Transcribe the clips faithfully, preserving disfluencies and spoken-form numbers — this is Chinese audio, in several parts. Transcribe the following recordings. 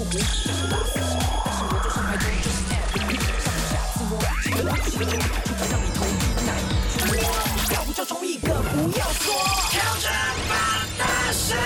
糊，大四十，但是我就上台中就是 M， 上不下自我，记得不起的就就好像你头一难捉，要不就冲一个，不要说挑战吧大神。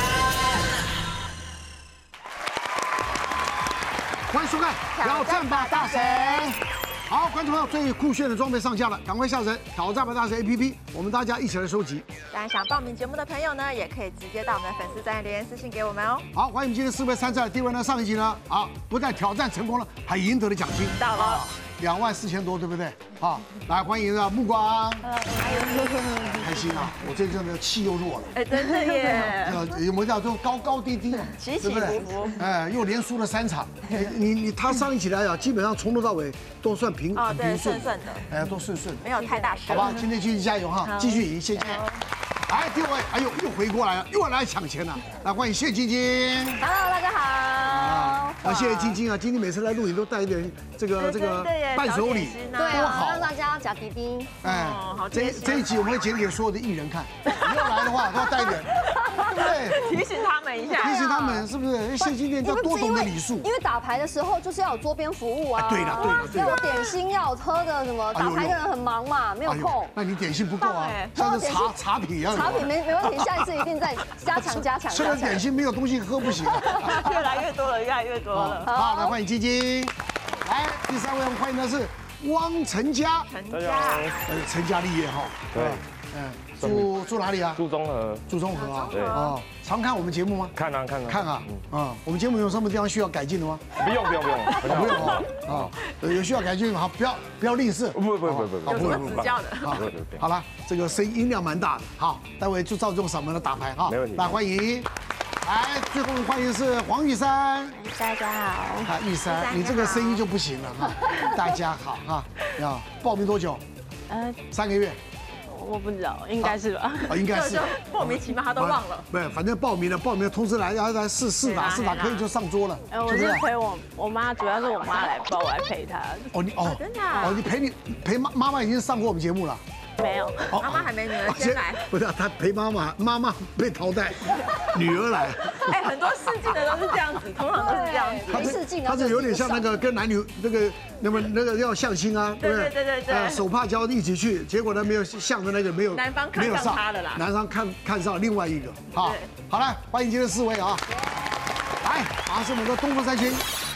欢迎收看《挑战吧大神》。好，观众朋友，最酷炫的装备上架了，赶快下载挑战吧大神 A P P， 我们大家一起来收集。 当然，想报名节目的朋友呢，也可以直接到我们的粉丝专页留言私信给我们哦。 好，欢迎今天四位参赛。第一位呢，上一集呢，啊，不但挑战成功了，还赢得了奖金， 到了两万四千多，对不对？好，来欢迎啊，目光。开心啊！我这阵的气又弱了。 哎，真的耶！ 呃，有没有叫做高高低低， 起起伏伏？ 哎，又连输了三场。你你他上一起来啊，基本上从头到尾都算平哦，对， 平顺顺的， 哎，都顺顺， 没有太大事。 好吧，今天继续加油哈，继续赢，谢谢。来，第二位，哎呦，又回过来了，又来抢钱了。来，欢迎谢晶晶。 Hello， 大家好。 啊，谢谢晶晶啊，晶晶每次来录影都带一点这个这个伴手礼， 对啊，让大家假滴滴。 哎，这这一集我们会剪给所有的艺人看，以后来的话都要带一点，对不对？ 提醒他们一下， 提醒他们是不是？谢金店要多懂得礼数， 因为打牌的时候就是要有桌边服务啊。 对了对了对要有点心，要有喝的什么，打牌的人很忙嘛，没有空。 那你点心不够啊，像是茶茶品一样。 茶品没没问题，下一次一定再加强加强。 吃了点心没有东西喝不行。 越来越多了，越来越多了。 好，来欢迎晶晶。来，第三位我们欢迎的是汪成家。 成家， 呃，成家立业哈。 对， 嗯，住住哪里啊？ 住中和。 住中和啊。 对。 哦，常看我们节目吗？ 看啊看啊。 看啊。啊，我们节目有什么地方需要改进的吗？ 不用不用不用， 不用啊。啊，有需要改进的好，不要不要吝啬。 不不不不不， 有什么指教的？ 好，好了，这个声音量蛮大的。好，待会就照这种嗓门的打牌哈。 没问题。 来欢迎。 来，最后欢迎是黄玉珊。 大家好。 啊，玉珊，你这个声音就不行了哈。大家好哈。要报名多久？呃，三个月。 我不知道，应该是吧？ 啊，应该是。 莫名其妙他都忘了。 不是，反正报名了，报名了通知来，然后来试试打，试打可以就上桌了。 哎，我是陪我我妈，主要是我妈来报，我来陪她。 哦，你哦， 真的哦，你陪你陪妈妈妈已经上过我们节目了。 没有， 妈妈还没，女儿先来。 不是，他陪妈妈，妈妈被淘汰，女儿来。 哎，很多试镜的都是这样子，通常都是这样子。 没试镜， 他是有点像那个跟男女那个那么那个要相亲啊， 对对对对对， 手帕交一起去，结果呢没有向着那个没有， 男方看上他了啦， 男方看看上另外一个。好，好了，欢迎今天四位啊，来，马上是我们的东风三缺一。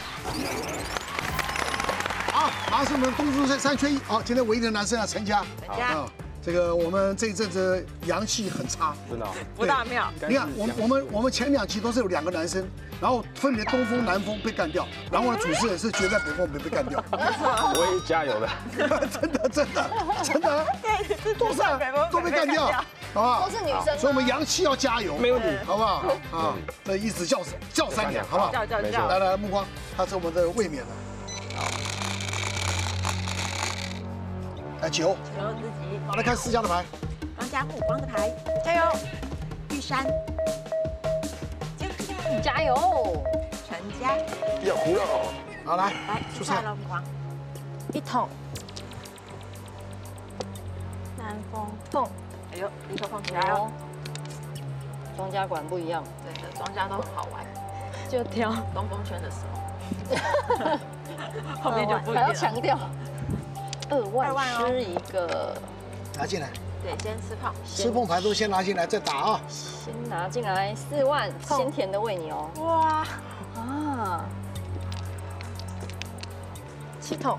好，马上是我们东风三缺一。好，今天唯一的男生啊，陈家。 陈家。 这个我们这一阵子阳气很差， 真的不大妙。 你看，我我们我们前两期都是有两个男生，然后分别东风、南风被干掉，然后呢，主持人是决战北风没被干掉。 我也加油的， 真的真的真的，都是都被干掉，好不好？ 都是女生， 所以我们阳气要加油， 没问题， 好不好？啊，这一直叫叫三两，好不好？ 叫叫叫。 来来，目光，他是我们的卫冕的。 来九， 九自己。 好，来看四家的牌。 庄家目光的牌，加油！玉山， 加油！ 陈家， 要胡了。 好，来， 来出菜了，目光。一桶， 南风碰，哎呦，离手碰起来哦。 庄家果然不一样， 对的，庄家都很好玩， 就挑东风圈的时候，后面就不一样。 还要强调。 二万吃一个， 拿进来。 对，先吃碰， 吃碰牌都先拿进来再打啊。 先拿进来四万，鲜甜的喂你哦。 哇啊！ 七桶，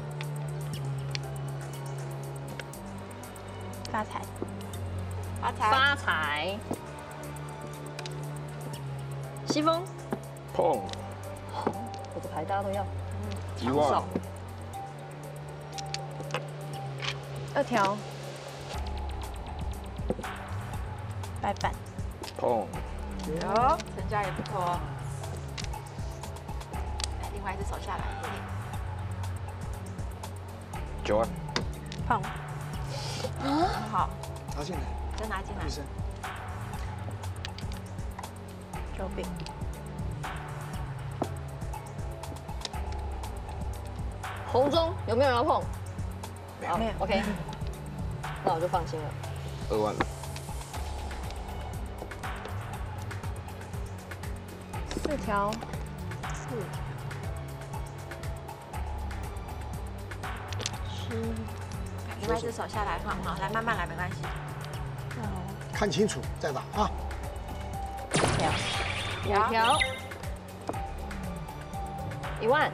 发财，发财， 发财。西风， 碰。 我的牌大家都要。 一万。 二条，白板， 碰， 有，陈家也不错哦。另外一只手下来， 九万， 碰，很好， 拿进来， 再拿进来，手柄， 红中有没有人要碰？ 没有 ，OK， 那我就放心了。 二万， 四条，四条。 另外一只手下来放，好，来慢慢来，没关系。 看清楚再打啊！ 条，五条，一万，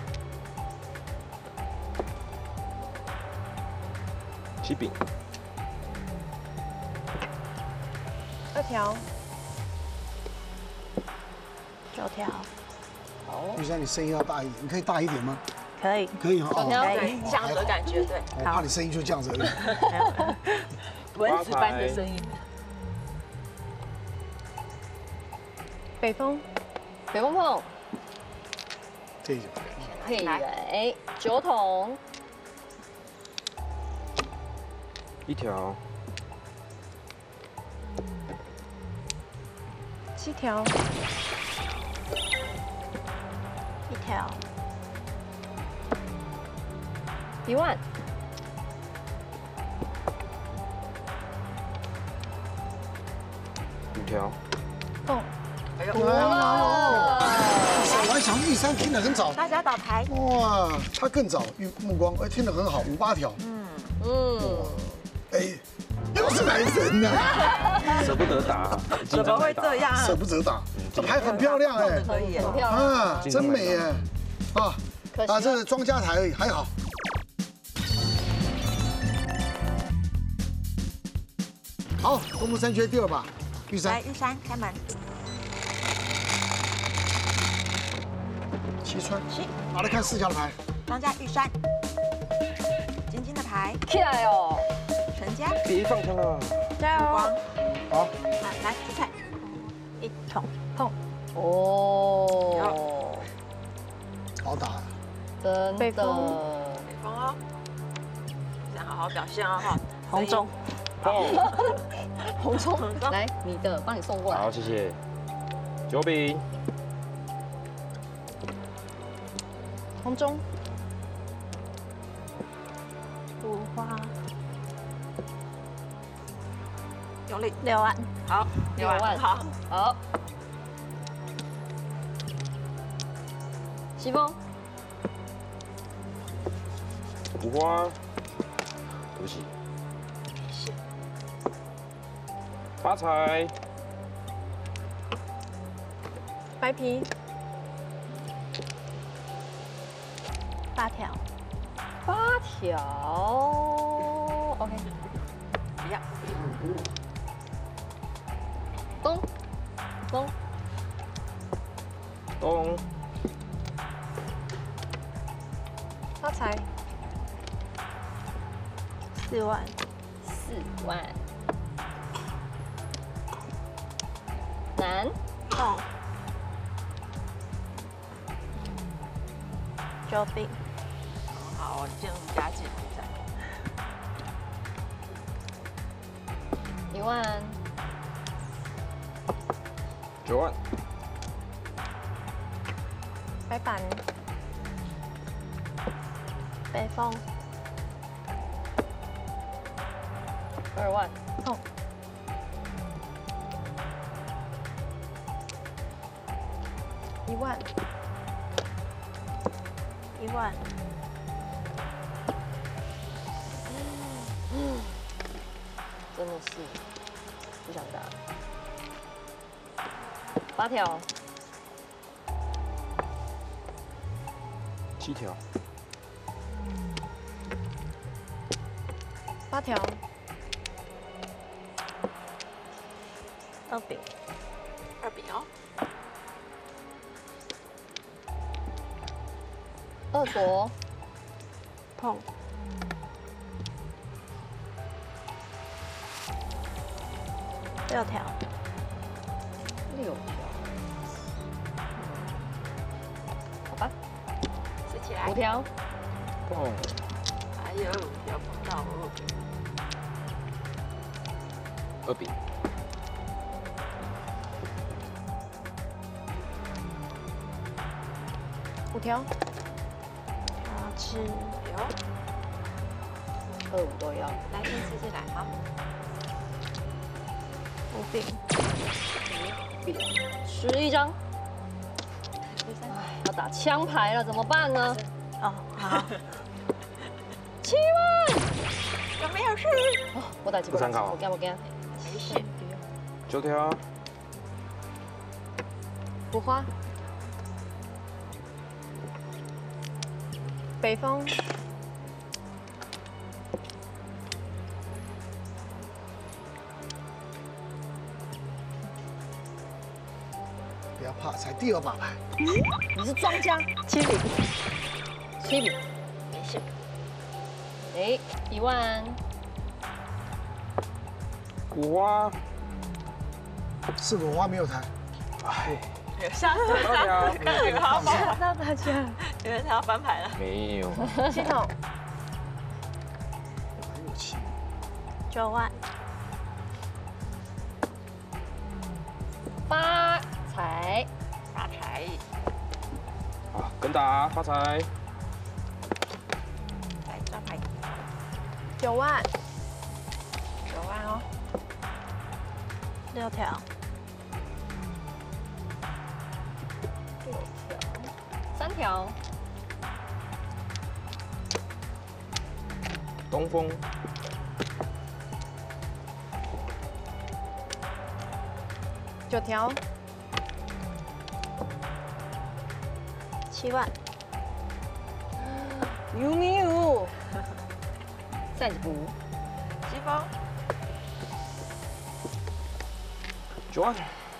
七饼， 二条， 九条， 玉山，你声音要大一点，你可以大一点吗？ 可以。 可以啊。 九条哦对，这样子的感觉，对。 我怕你声音就这样子而已。 蚊子般的声音。北风， 北风碰， 这一种。 配尾，九筒， 一条， 七条， 一条， 一万， 五条， 蹦， 哎呦， 哇， 我还想玉山听得很早， 大家打牌， 哇，他更早，玉目光哎听得很好，五八条， 嗯， 哎，又是男神呐， 舍不得打， 怎么会这样？ 舍不得打，这牌很漂亮哎， 可以耶， 很漂亮， 啊，真美耶，啊， 可惜啊，这是庄家台而已，还好。好，东部三缺第二把，玉山来，玉山开门， 七川， 七， 好来看四家的牌， 庄家玉山，晶晶的牌， 起来哦， 陈家， 别放枪了， 加油！ 光， 好， 来来出菜， 一桶碰， 哦， 好打， 真的， 北风北风哦，这样好好表现哦哈， 红中， 碰， 红葱，来你的，帮你送过来好，，谢谢，九饼， 红中，五花， 用力， 六万， 好， 六万好， 好，西风， 五花，对不起，发财， 白皮，八条， 八条，OK， 不要， 东，东， 东， 发财，四万， 四万，南， 碰，九饼， 好，进入佳绩比赛， 一万， 九万， 白板，北风， 二万， 碰，一万，一万， 真的是不想打。八条， 七条， 八条，二饼， 二饼哦， 二左， 碰，六条， 六条，好吧， 拾起来五，条， 碰， 哎呦，不要碰到哦， 二饼， 五条，条吃， 有， 二五都要， 来，先吃进来，好， 五饼， 十一张，哎，要打枪牌了，怎么办呢？ 哦，好， 七万， 有没有事？ 哦，我打击不参考我干我干。 没事。 九条， 五花， 北风， 不要怕，才第二把牌。 你是庄家， 七饼， 七饼， 没事。 哎，一万， 五花， 四个五花没有台， 哎， 吓死我二条， 了！有好吓到大家。 以为他要翻牌了。 没有， 系统很有气。 九万， 发财， 发财。 好，跟打发财， 来抓牌。 九万， 九万哦。 六条， 六条，三条， 东风， 九条，七万， 有没有？赛子不， 西风。 九万，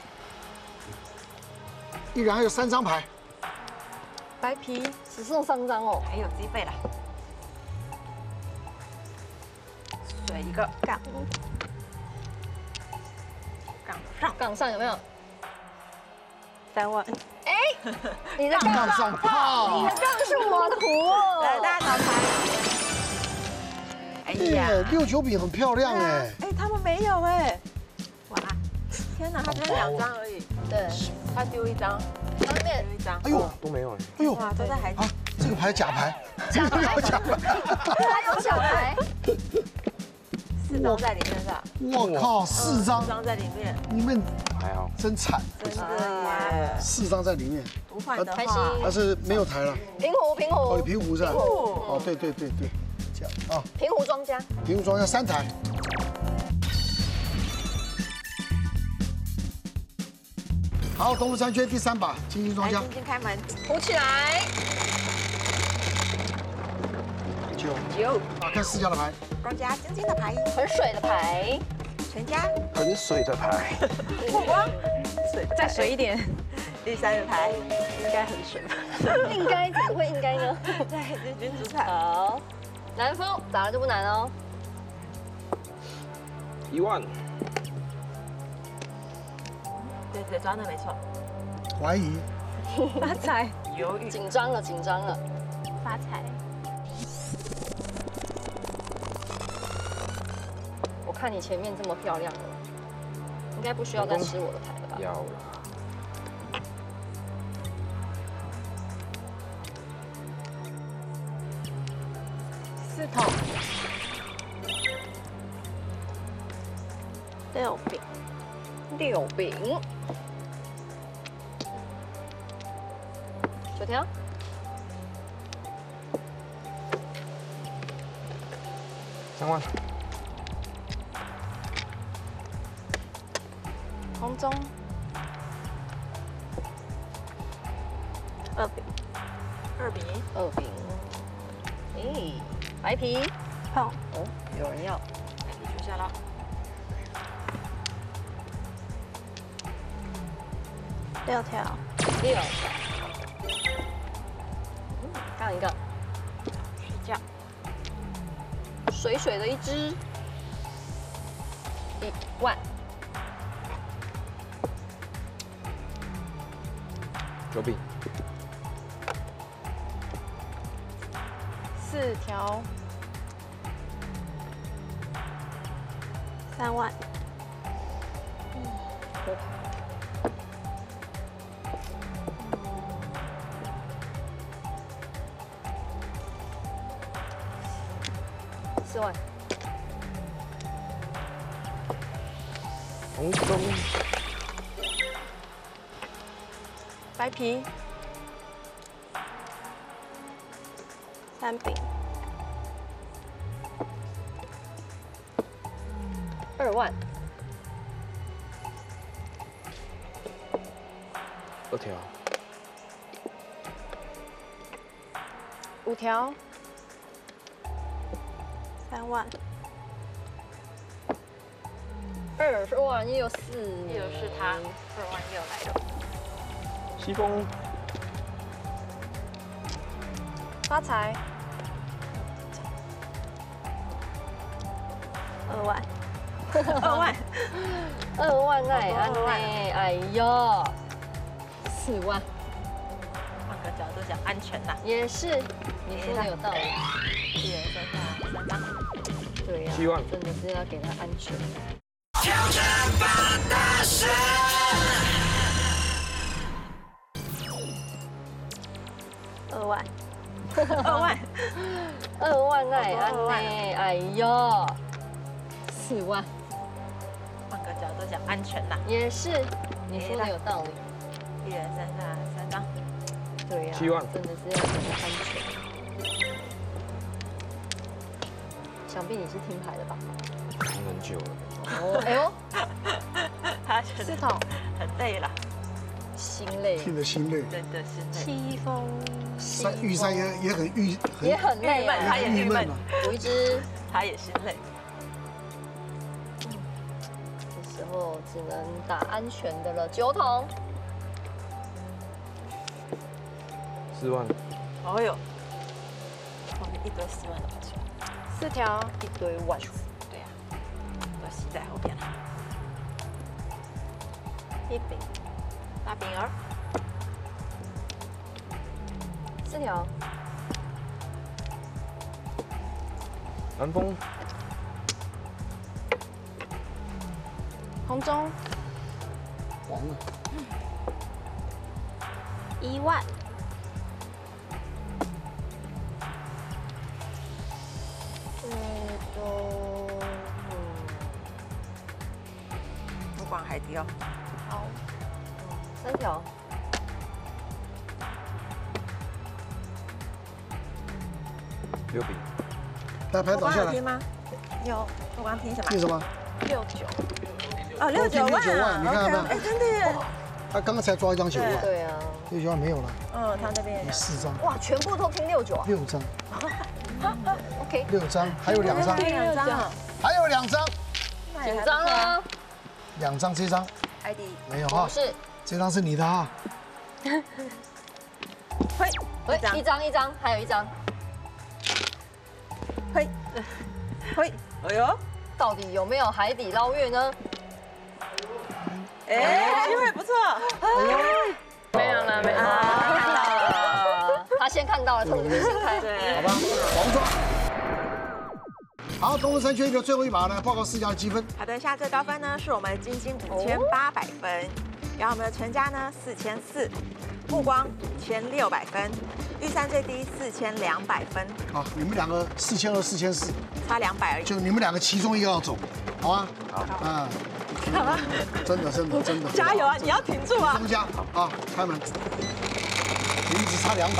依然还有三张牌， 白皮， 只剩三张哦。 还有机会了。水一个杠， 杠上。 杠上有没有？ 三万， 你的杠杠上炮你的。杠是我的胡来， 哦。 大家找牌。哎呀， 耶，六九饼很漂亮哎。 哎，他们没有哎。哇，天哪，他才两张而已， 对， 他丢一张， 上面丢一张。 哎呦， 都没有哎， 哎呦， 哇，都在海底啊。，这个牌假牌， 假牌有假牌。 还有小牌， 四张在你身上， 我靠，四张四，张在里面， 你们还好， 真惨， 真的耶！ 四张在里面， 不换的开话心， 但是没有台了。 平湖平哦， 湖你平湖是吧？ 平湖哦，对对对对，这样啊， 平湖庄家， 平湖庄要三台。好，东湖三圈第三把，金星庄来， 家晶晶开门， 扶起来， 九， 九， 打开四家的牌， 庄家晶晶的牌， 很水的牌， 全家很水的牌， 火光，水再水一点， 第三个牌， 应该很水吧？ 应该怎么会应该呢？ 对，是君主牌， 好，南风打了就不难哦。 一万， 对对，抓的没错， 怀疑， 发财， 犹豫， 紧张了，紧张了。 发财， 我看你前面这么漂亮了，应该不需要再吃我的牌了吧？ 要了， 四筒，六饼， 六饼，九条， 三万， 红中，二饼， 二比二饼，哎，白皮， 碰， 哦，有人要， 白皮出现了， 六条， 六，嗯杠一个， 睡觉， 水水的一只，一万， 九饼， 四条，三万， 多四万， 红中， 白皮，三饼， 万， 二条， 五条， 三万， 二十万也有四， 又是他，二万又来了。 西风， 发财， 二万， 二万， 二万奈安呢？哎呦，四万换个角度讲，安全呐。 也是，你说的有道理。 一人身上三张。 对呀， 七万真的是要给他安全。 挑战吧大神， 二万， 二万， 二万奈安呢？哎呦，四万换个角度讲，安全呐。 也是，你说的有道理。 一人身上三张。 对呀， 七万真的是要给他安全。想必你是听牌的吧？ 听很久了。 哦，哎呦， 他觉得四筒很累了， 心累， 听得心累。 真的是累。 七封， 三玉山也也很郁，很也很累啊。 他也郁闷啊。 有一只， 他也心累。 这时候只能打安全的了。九筒， 四万， 哦呦，后面一堆四万的跑出来。 四条，一堆万。 对呀，都吸在后边了。一饼，大饼儿， 四条， 南风， 红中， 黄了。 一万， 这都，嗯， 不管海底哦。 好，三条， 六饼， 来牌倒下来我刚有听，吗？有，我刚听什么？ 听什么？ 六九。哦，六九万六九万，你看到没有？ 哎，真的耶。 他刚刚才抓一张九万， 对啊， 六九万没有了， 嗯，他那边也有四张， 哇，全部都听六九啊六张， ，OK， 六张，还有两张， 两张啊， 还有两张， 紧张了， 两张，这张海底。 没有哈不，是， 这张是你的哈， 嘿， 喂一张一张一张，还有一张， 嘿，嘿，哎呦， 到底有没有海底捞月呢？ 哎，机会不错。 没有了，没有了。 啊，他先看到了，从这边先开。 对好吧，黄庄。好，东风三缺一的最后一把呢，报告四家的积分。 好的，下最高分呢是我们金金五千八百分，然后我们的陈家呢四千四，目光五千六百分，玉山最低四千两百分， 好，你们两个四千二、四千四， 差两百而已。 就你们两个其中一个要走，好吗？ 好， 啊，真的真的真的， 加油啊！你要挺住啊！ 东家啊，开门，你们只差两百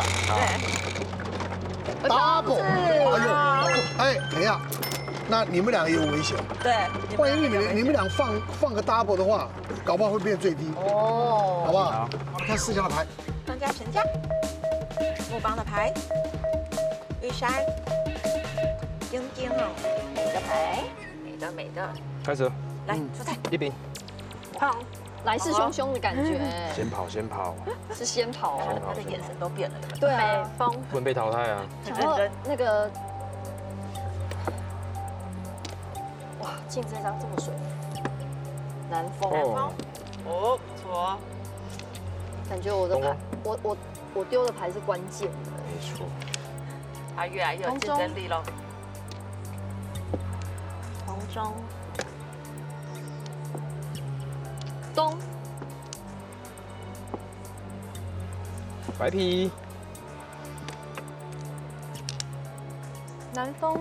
对， ，double，哎呦，哎，等一下，那你们两个也有危险， 对， 万一你们你们俩放放个 double 的话，搞不好会变最低， 哦， 好不好？我们看四家的牌， 东家陈家，木帮的牌，玉山，晶晶哦，美的牌，美的美的， 开始， 来出菜， 一饼， 好， 来势汹汹的感觉， 先跑先跑， 是先跑看哦。 他的眼神都变了，有没有？ 对啊北，风， 不能被淘汰啊！ 想要那个，哇，进这张这么水，南风， 哦， 哦，不错， 感觉我的牌东风， 我我我丢的牌是关键的。 没错， 他越来越有竞争力喽。 红中， 东， 白皮， 南风，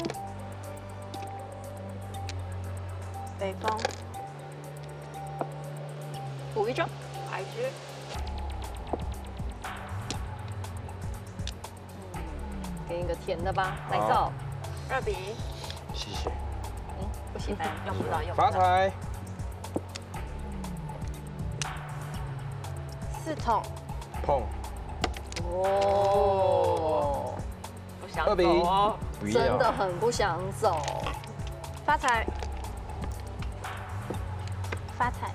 北风， 补一张， 牌局， 给你个甜的吧，来照， 二比， 谢谢。 不喜欢， 用不到，用不到。 发财， 四筒， 碰， 哦， 不想二比走哦。 不真的要， 很不想走。 发财，发财，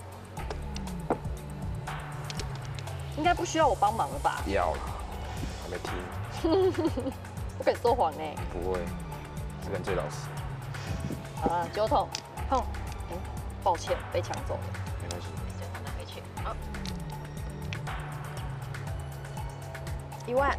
应该不需要我帮忙了吧？ 要了，还没听， 不可以说谎哎。 不会，这个人最老实， 好了，九筒碰，哎，抱歉，被抢走了。 没关系， 就拿回去。好， 一万，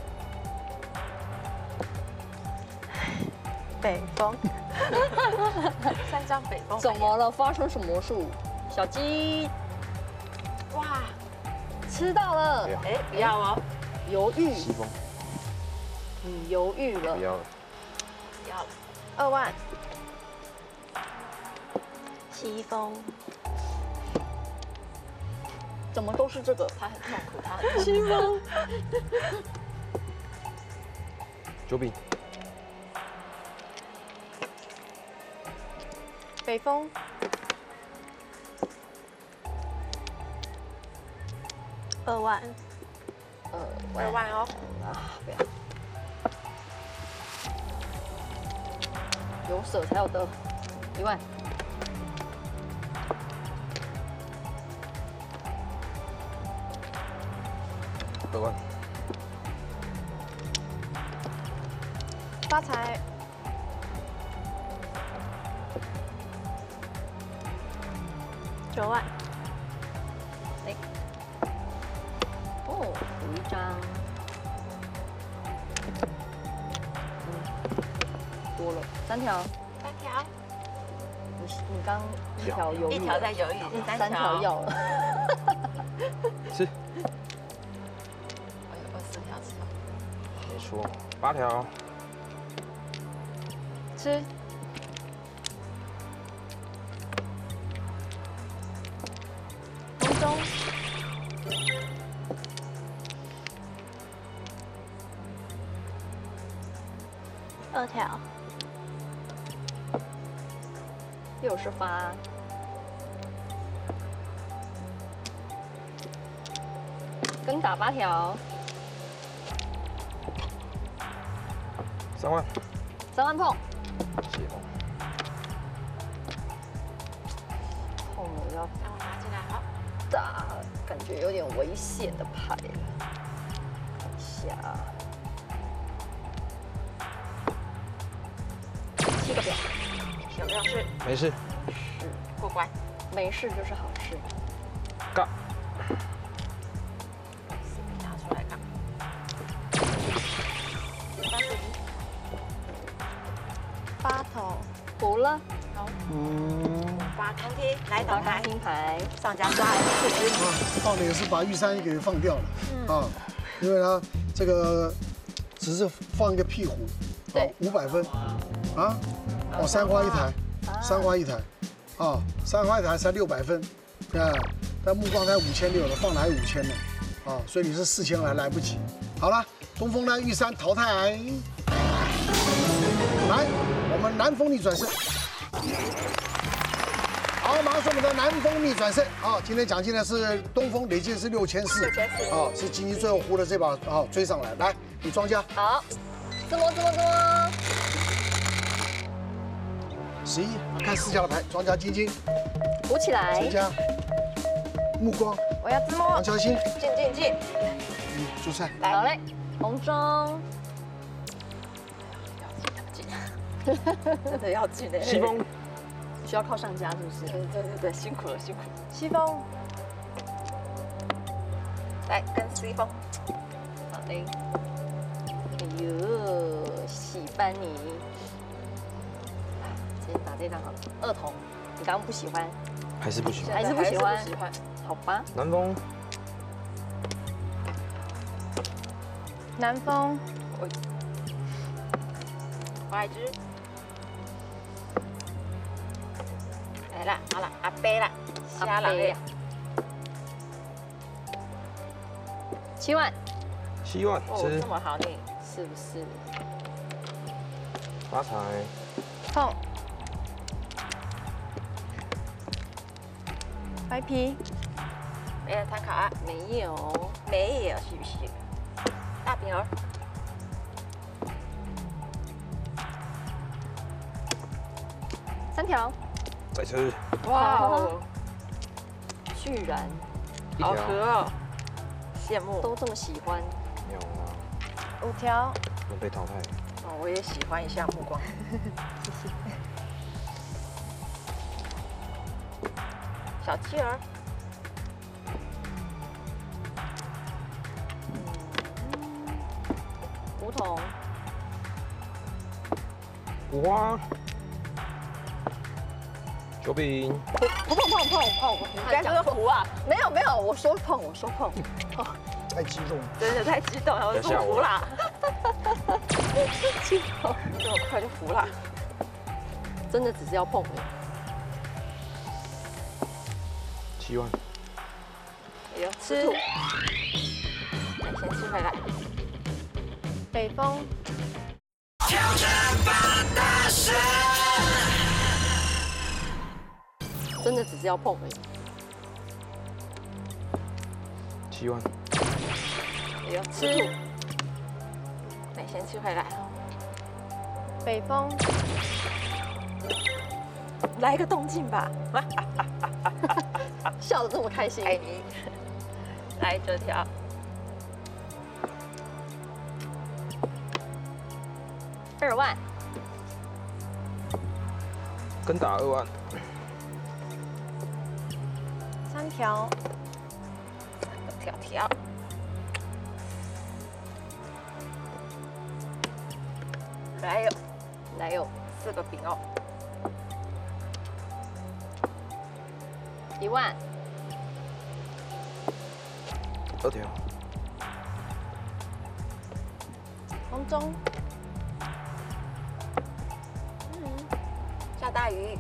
北风， 三张北风。 怎么了？发生什么魔术？小鸡哇， 吃到了不，要， 哎，不要哦， 犹豫， 西风， 你犹豫了不。要了， 不要了。 二万，西风， 怎么都是这个？ 他很痛苦，他很痛苦。 西风， 九比， 北风，二万， 呃， 二万哦， 啊，不要，有舍才有得，一万， 二万， 发财，九万， 哎，哦，有一张，嗯，多了三条， 三条， 你你刚一条犹豫了， 一条在犹豫， 三条要了， 是， 我有二十条吃哦。 没错，八条， 吃，红中，二条， 又是发，跟打八条， 三万， 三万碰， 西风， 碰了要让我拿进来，好， 打，感觉有点危险的牌了，看一下，七个表， 有没有事？ 没事， 过关。 没事就是好事。 尬， 拿出来看。三十一， 八筒， 服了， 好， 嗯， 八空梯，来打开倒牌， 拼牌， 上家抓了四只。 啊，放的也是把玉山给放掉了啊，因为呢，这个只是放一个屁股， 对， 五百分啊，哦，三花一台，三花一台，啊，三花一台才六百分，啊，但目光才五千六了，放的还五千呢，啊，所以你是四千还来不及。好了，东风呢，玉山淘汰，来，我们南风逆转胜。好，马上是我们的南风逆转胜啊！今天奖金呢是东风，累计是六千四，啊，是金鸡最后胡的这把啊追上来，来，你庄家好，怎么怎么怎么？ 十一，看四家的牌，庄家晶晶， 鼓起来陈，家，目光， 我要自摸王，乔欣， 进进进， 嗯，朱赛， 好嘞，红中， 真的要进的。 西风， 需要靠上家是不是？ 对对对对，辛苦了辛苦了。 西风， 来跟 C 风， 好嘞。哎呦，喜欢你。直接打这张好了。二筒，你刚刚不喜欢， 还是不喜欢， 还是不喜欢还是不喜欢。 好吧？ 南风， 南风， 花一只。来啦，好了，阿杯啦，瞎了杯嘞。 七万， 七万， 哦， 吃这么好你， 是不是？ 发财， 碰， 白皮，没人参考啊？ 没有。 没有，是不是？大饼儿， 三条。 再吃哇哦， 居然一条， 好喝哦，羡慕。 都这么喜欢。 没有啊， 五条， 能被淘汰。 哦，我也喜欢一下目光。谢谢。小企鹅， 梧桐。 五花，九饼， 不碰碰碰碰，你该说胡啊？ 没有没有，我说碰，我说碰。 太激动了。 真的太激动了，我说胡啦。 激动， 这么快就胡了。 真的只是要碰而已。 七万， 哎呦，吃，来先吃回来。 北风。 挑战吧大神， 真的只是要碰而已。 七万， 哎呦，吃，来先吃回来。 北风。 来个动静吧， 笑得这么开心。 爱你。来这条， 二万。 跟打二万， 三条。 条条，还有来有四个饼哦。 一万。 二条， 空中。 下大雨，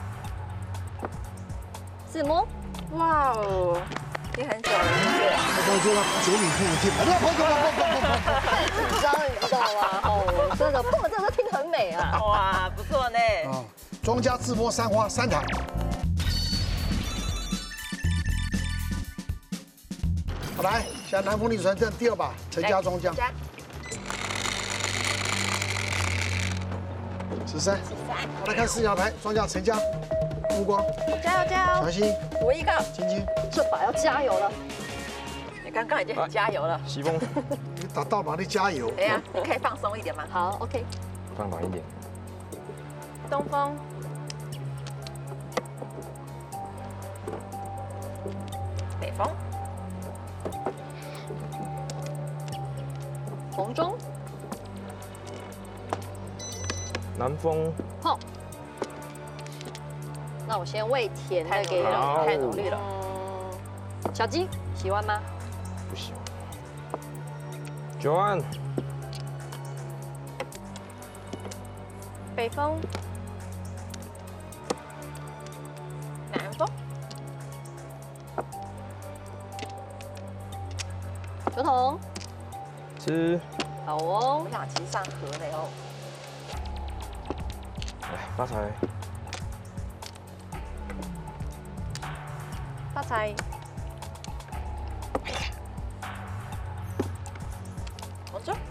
自摸。 哇哦，听很久了。 我说了九米碰我听，不不不不不不太紧张了，你知道吗？哦，真的碰了这个听很美啊。 哇，不错呢。 不啊！庄家自摸三花三台。好来，现在南风力传证第二把，陈家庄家十三。好来看四角牌，庄家陈家，目光， 加油加油！ 小心， 我一个， 晶晶， 这把要加油了。 你刚刚已经很加油了。 西风， 你打到哪里加油？ 哎呀，你可以放松一点吗？ 好 ，OK。 放软一点， 东风。 北风， 红中。 南风， 碰。那我先喂甜的给你。 好太努力了。 嗯，小鸡喜欢吗？ 不喜欢。九万， 北风。 南风， 球筒。 吃， 好哦我。想骑上河呢哦。 来发财， 发财。 红中，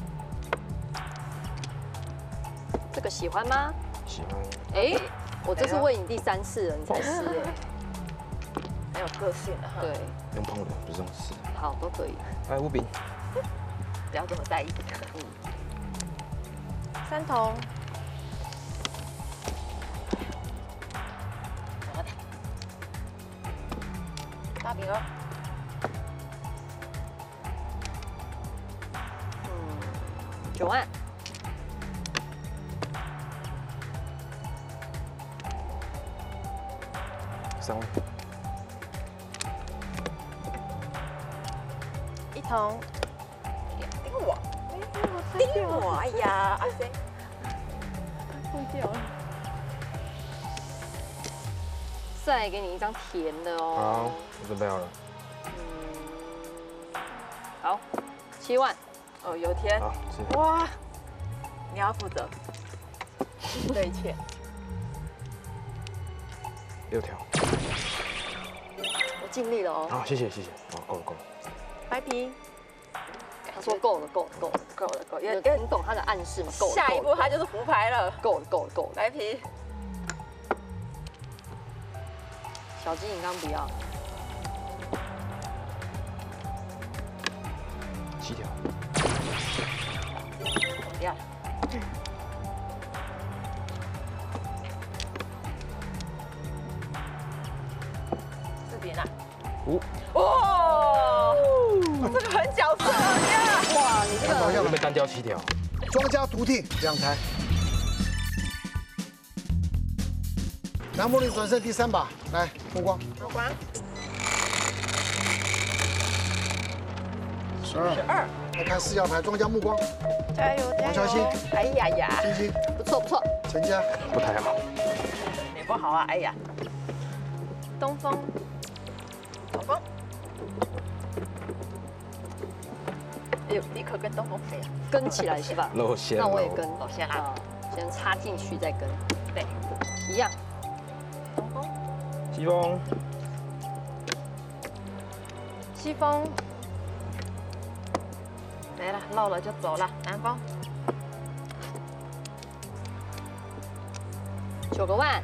这个喜欢吗？ 喜欢， 哎，我这是喂你第三次了，你才是哎。 很有个性的哈。 对， 用碰的，不是用吃。 好，都可以。 来五饼， 不要这么在意。 三筒。 大饼儿， 嗯，九万。 三万， 一筒。 盯我，盯我，哎呀，阿飞， 碰掉了。再给你一张甜的好哦。， 我准备好了， 嗯，好，七万。 哦，有天， 好吃， 哇，你要负责这一切。 六条， 尽力了哦。 好，谢谢谢谢，好，够了够了。 白皮， 他说够了，够了，够了， 够了够了， 有因为听懂他的暗示吗？够了。 下一步他就是胡牌了。 够了，够了，够了。 白皮， 小鸡，你刚刚不要。 七条。 不要。四饼啊。 五。 哇，这个很角色呀！ 哇，你这个看导向会被单挑七条。 庄家独听两台。南茉莉转身第三把，来目光目光十二， 十二， 来看四角牌，庄家目光， 加油加王乔欣油！哎呀呀， 晶晶， 不错不错。 陈家， 不太好。 你不好啊！哎呀，东风，东风，哎呦，立刻跟东风飞啊！ 跟起来是吧？ 露馅了。 那我也跟， 露馅啦啊，先插进去再跟， 对， 一样。 东风， 西风。 西风，没了，漏了就走了。南风， 九个万，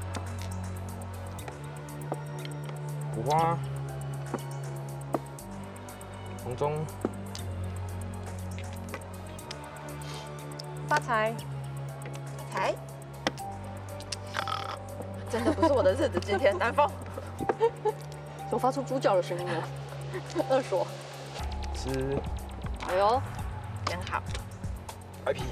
五花。红中。 发财，财，真的不是我的日子，今天南风， 有发出猪叫的声音哦。二锁， 吃。 哎呦， 真好。 白皮。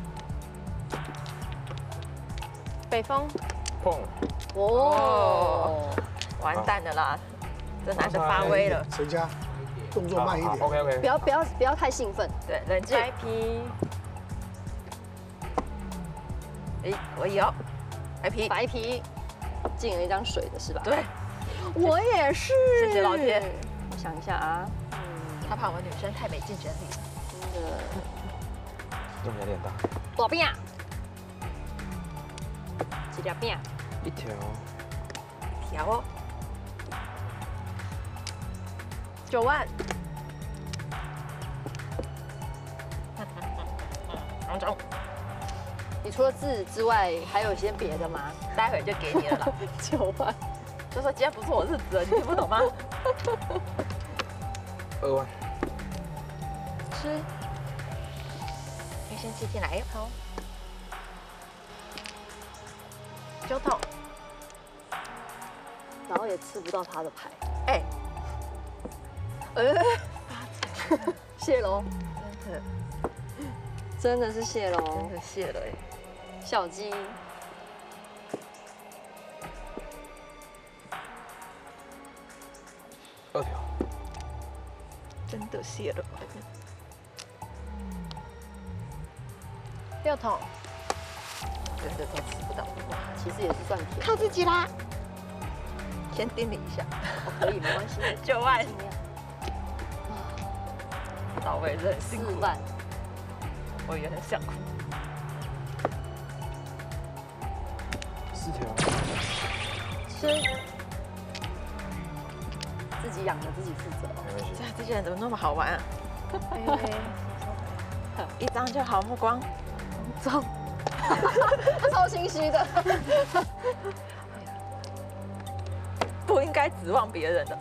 北风， 碰。 哦， 完蛋了啦，这男的发威了。 陈家，动作慢一点。 OK OK。 不要不要不要太兴奋。 对，冷静。白皮，哎，我有，白皮， 白皮进了一张水的是吧？ 对， 我也是。 谢谢老天。 我想一下啊，嗯， 他怕我们女生太没竞争力。 真的， 这么压力很大。 多变啊，几条变啊？ 一条。 条哦，九万。红中， 你除了字之外，还有些别的吗？ 待会就给你了啦。 九万， 就说今天不是我日子了，你听不懂吗？ 二万。 吃，预先七进来，好。九筒， 然后也吃不到他的牌。 哎， 呃，谢喽， 真的真的是谢喽真，的谢了哎。 小鸡。 二条。 真的谢了。六筒，真的都吃不到， 其实也是算甜， 靠自己啦。先叮你一下， 哦可以没关系。 九万尽量到位，真的很辛苦。 四万， 我有点想哭。 四条。 吃， 自己养的自己负责。 没关系。 这这些人怎么那么好玩啊？一张就好，目光，中。 超心虚的。 不应该指望别人的。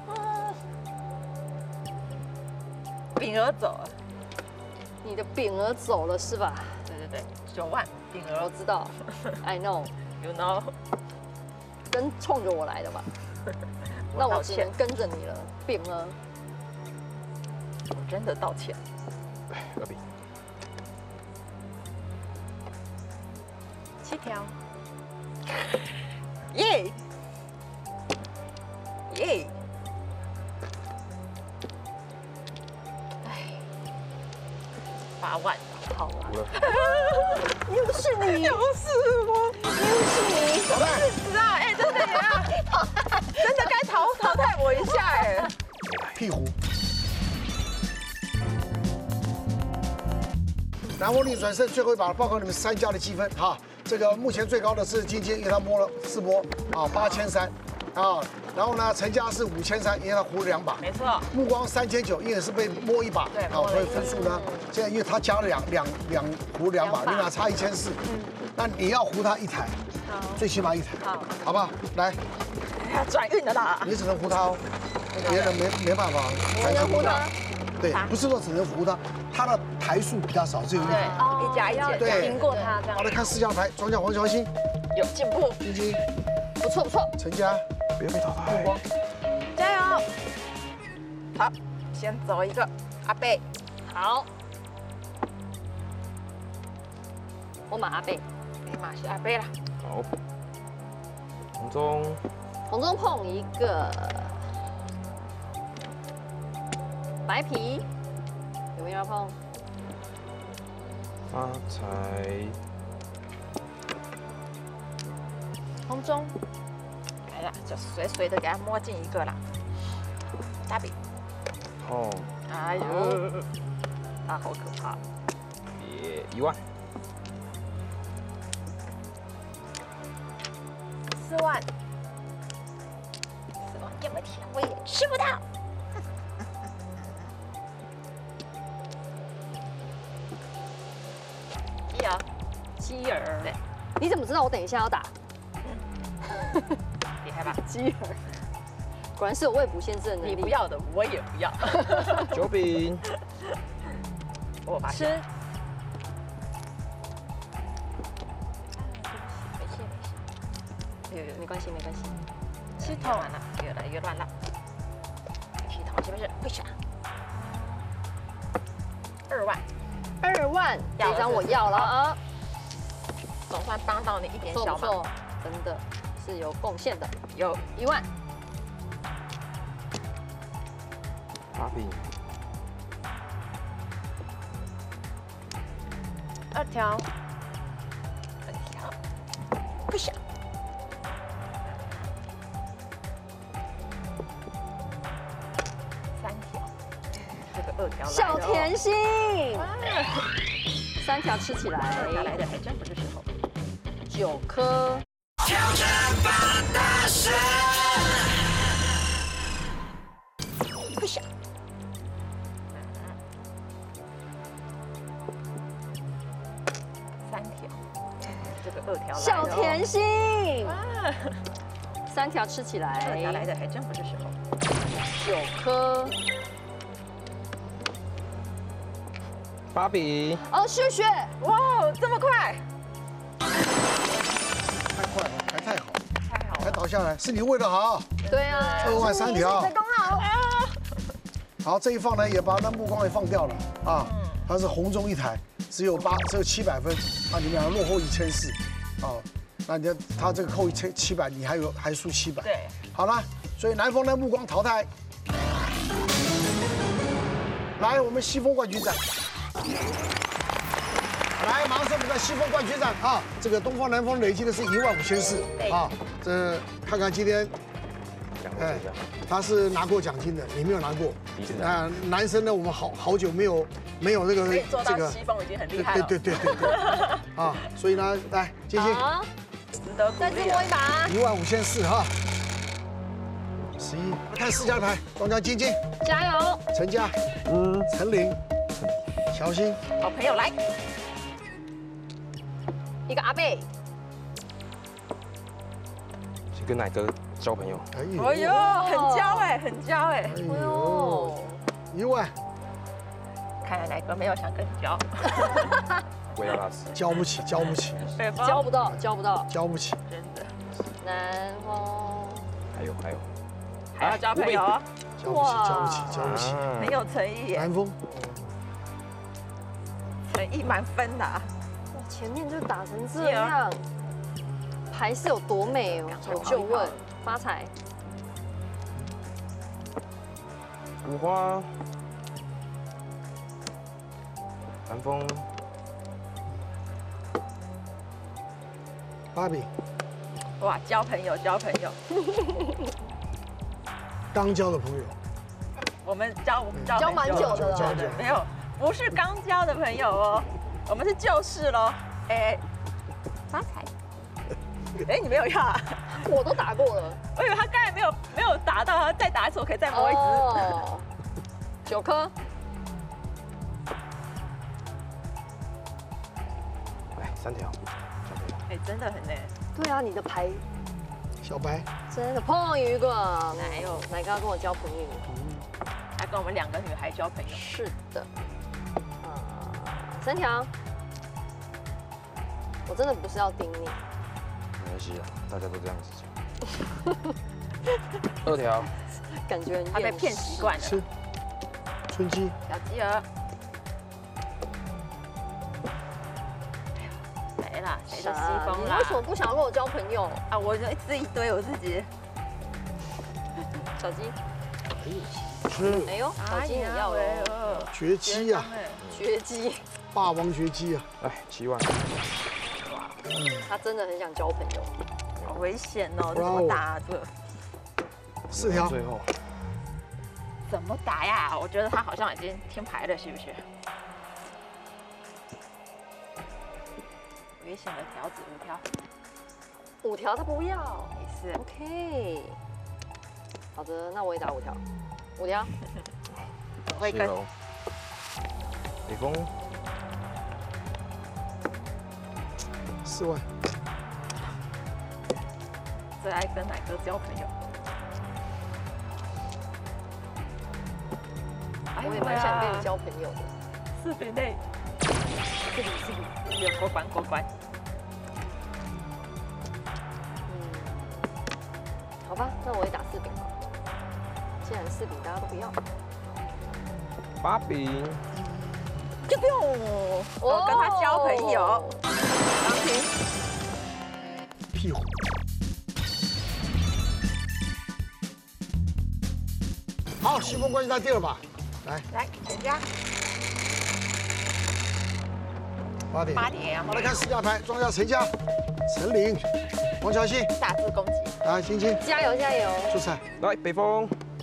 饼儿走了， 你的饼儿走了是吧？ 对对对，九万饼我儿知道，I know， ，you know， 跟冲着我来的吧？那我只能跟着你了，饼儿。 我真的道歉。 二比。 七条，耶耶！哎，八万，好啊！ 五了。 又是你， 又是我， 又是你， 老赖， 是啊，哎，真的呀，真的该淘淘汰我一下哎。 屁股。南茉莉转身最后一把，报告你们三家的积分哈。这个目前最高的是晶晶，因为他摸了四波啊，八千三啊。 然后呢，陈家是五千三，因为他胡了两把。 没错， 目光三千九，因为是被摸一把， 对好，所以摸了一把分数呢，现在因为他加了两两两胡两把， 两把你俩差一千四， 嗯那你要胡他一台， 好， 最起码一台， 好， 好不好？来， 要转运的啦。 你只能胡他哦，别人没没办法， 只能胡他。 对，不是说只能胡他，他的台数比较少，只有一对台。， 一加一减， 对赢过他这样好，来看四家牌，庄家黄乔欣， 有进步， 晶晶， 不错不错。 陈家， 不要被淘汰。 加油！好，先走一个阿贝， 好，我马阿贝， 立马是阿贝啦。 好，红中红中碰一个白皮，有没有要碰？ 发财， 红中，来了，就随随的给他摸进一个啦。大饼， 哦， 哎呦，啊，好可怕！ 也一万， 四万，四万这么甜，我也吃不到。鸡儿， 鸡儿， 对， 你怎么知道我等一下要打？ 厉害吧？ 鸡儿，果然是有未卜先知的能力。 你不要的，我也不要。 九饼， 我发现。 吃， 没事没事，有有没关系没关系。 七头完了，越来越乱了。七头这边是为啥？二万， 二万， 要了这张我要了啊， 总算帮到你一点小忙。 错不错？真的是有贡献的， 有一万， 八饼， 二条，二条，为啥？三条，这个二条来了小哦甜心， 啊三条吃起二条来来， 的还真不是时候。 九颗， 挑战吧大神， 为啥？三条，这个二条来了哦小甜心， 啊， 三条吃起二条来来， 的还真不是时候。 九颗， 八饼， 哦，旭旭， 哇，这么快， 太快了，还太好，还太好了！ 倒下来，是你喂的好， 对啊， 二万三条你是你的功劳， 好，这一放呢也把那目光也放掉了啊，它是红中一台，只有八，只有七百分，啊，你们两个落后一千四，啊，那你他这个扣一千七百，你还有还输七百， 对， 好了，所以南风的目光淘汰。来，我们西风冠军战。来，马上是我们的西风冠军战啊！这个东方南风累积的是一万五千四啊！这看看今天，哎，他是拿过奖金的，你没有拿过。啊，男生呢，我们好好久没有没有这个可以做到这个， 西风已经很厉对害了。 对对对对对啊！所以呢，来，晶晶， 好， 值得鼓再次励啊。 摸一把， 一万五千四哈。十一，看四家牌，庄家晶晶、 加油， 陈家、 嗯， 陈琳、乔欣。 好朋友来， 一个阿贝， 去跟奶哥交朋友， 哎哎呦，很娇哎，很娇哎。 哎哎呦， 呦， 一万看来奶哥没有想跟你交， 味道大师， 交不起，交不起， 对吧？ 交不到，交不到， 交不起， 真的， 南风， 还有还有， 还要交朋友哦， 交不起，交不起，交不起。 啊很有诚意耶， 南风， 诚意满分的啊。 哇，前面就打成这样，牌是有多美哦，我就问，发财， 五花，南风， 芭比， 哇，交朋友，交朋友， 刚交的朋友， 我们交我们交交很蛮久的了对对，没有，不是刚交的朋友哦，我们是旧事喽。哎，发财， 哎，你没有要啊？ 我都打过了。 我以为他刚才没有没有打到，他再打一次，我可以再摸一只。 哦，九颗。 来三条， 哎，真的很累。 对啊，你的牌小白， 真的碰一个。 哪有？ 哪个要跟我交朋友？ 还跟我们两个女孩交朋友。 是的。呃，三条。我真的不是要盯你。 没关系啊，大家都这样子讲。二条， 感觉很他被骗习惯了。 吃。春鸡， 小鸡儿。谁啦？谁的西风啦？ 你为什么不想要跟我交朋友啊？我就一直一堆我自己。 小鸡。 吃。 哎呦，小鸡你要了。 绝鸡啊！ 绝鸡。 霸王绝鸡啊！ 来七万。 他真的很想交朋友。 好危险哦！怎么打这？ 四条。 最后。 怎么打呀？我觉得他好像已经听牌了，是不是？危险的条子五条。 五条他不要。 没事。 OK。好的，那我也打五条。五条。 会跟。 北风。 四万。 最爱跟奶哥交朋友。 我也蛮想跟你交朋友的。 四比内。四比四比，有过关过关。 嗯，好吧，那我也打四饼吧。既然四饼大家都不要。 八饼。 就不用我跟他交朋友。当平。 屁股。好，西风关系到第二把，来来全家。 八点。 八点。 好，来看四家牌，庄家陈家、陈琳、王乔欣。 大字攻击。 来，晶晶。 加油加油。 出彩。 来北风。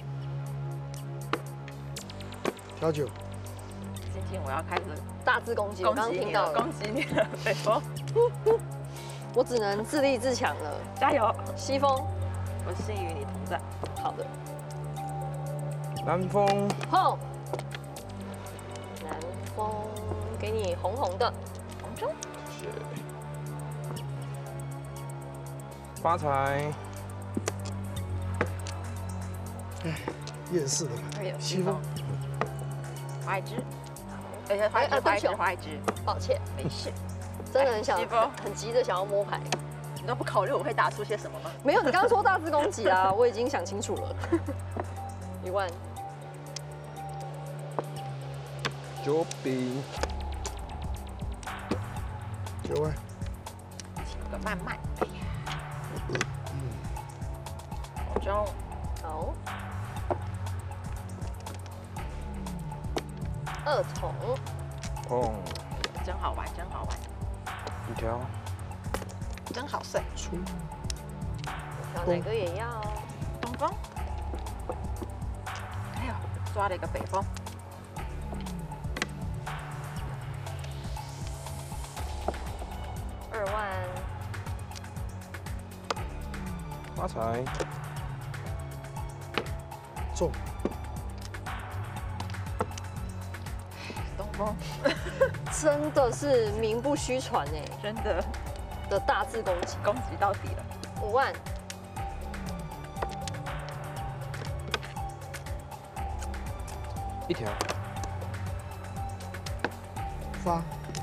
调酒。 晶晶，我要开始大字攻击，我刚刚听到了。 攻击你了，北风。 我只能自立自强了。 加油， 西风。 我心与你同在。 好的。 南风。 碰。南风，给你红红的。 红中。 谢谢。发财。 哎，厌世的牌。西风。 花一只。而且花一只，花一只，花一只。 抱歉， 没事。 真的很想，很急着想要摸牌。 你都不考虑我会打出些什么吗？ 没有，你刚刚说大字攻击啊，我已经想清楚了。一万。 九饼。 九万。 请个慢慢。哎呀。红中。 好。二筒。 碰。 真好玩，真好玩。 五条。 真好睡。 出。 条哪个也要？ 东风。哎呦，抓了一个北风。 二万。 发财。 中。 东风。 真的是名不虚传哎， 真的的大字攻击， 攻击到底了。 五万。 一条。 发。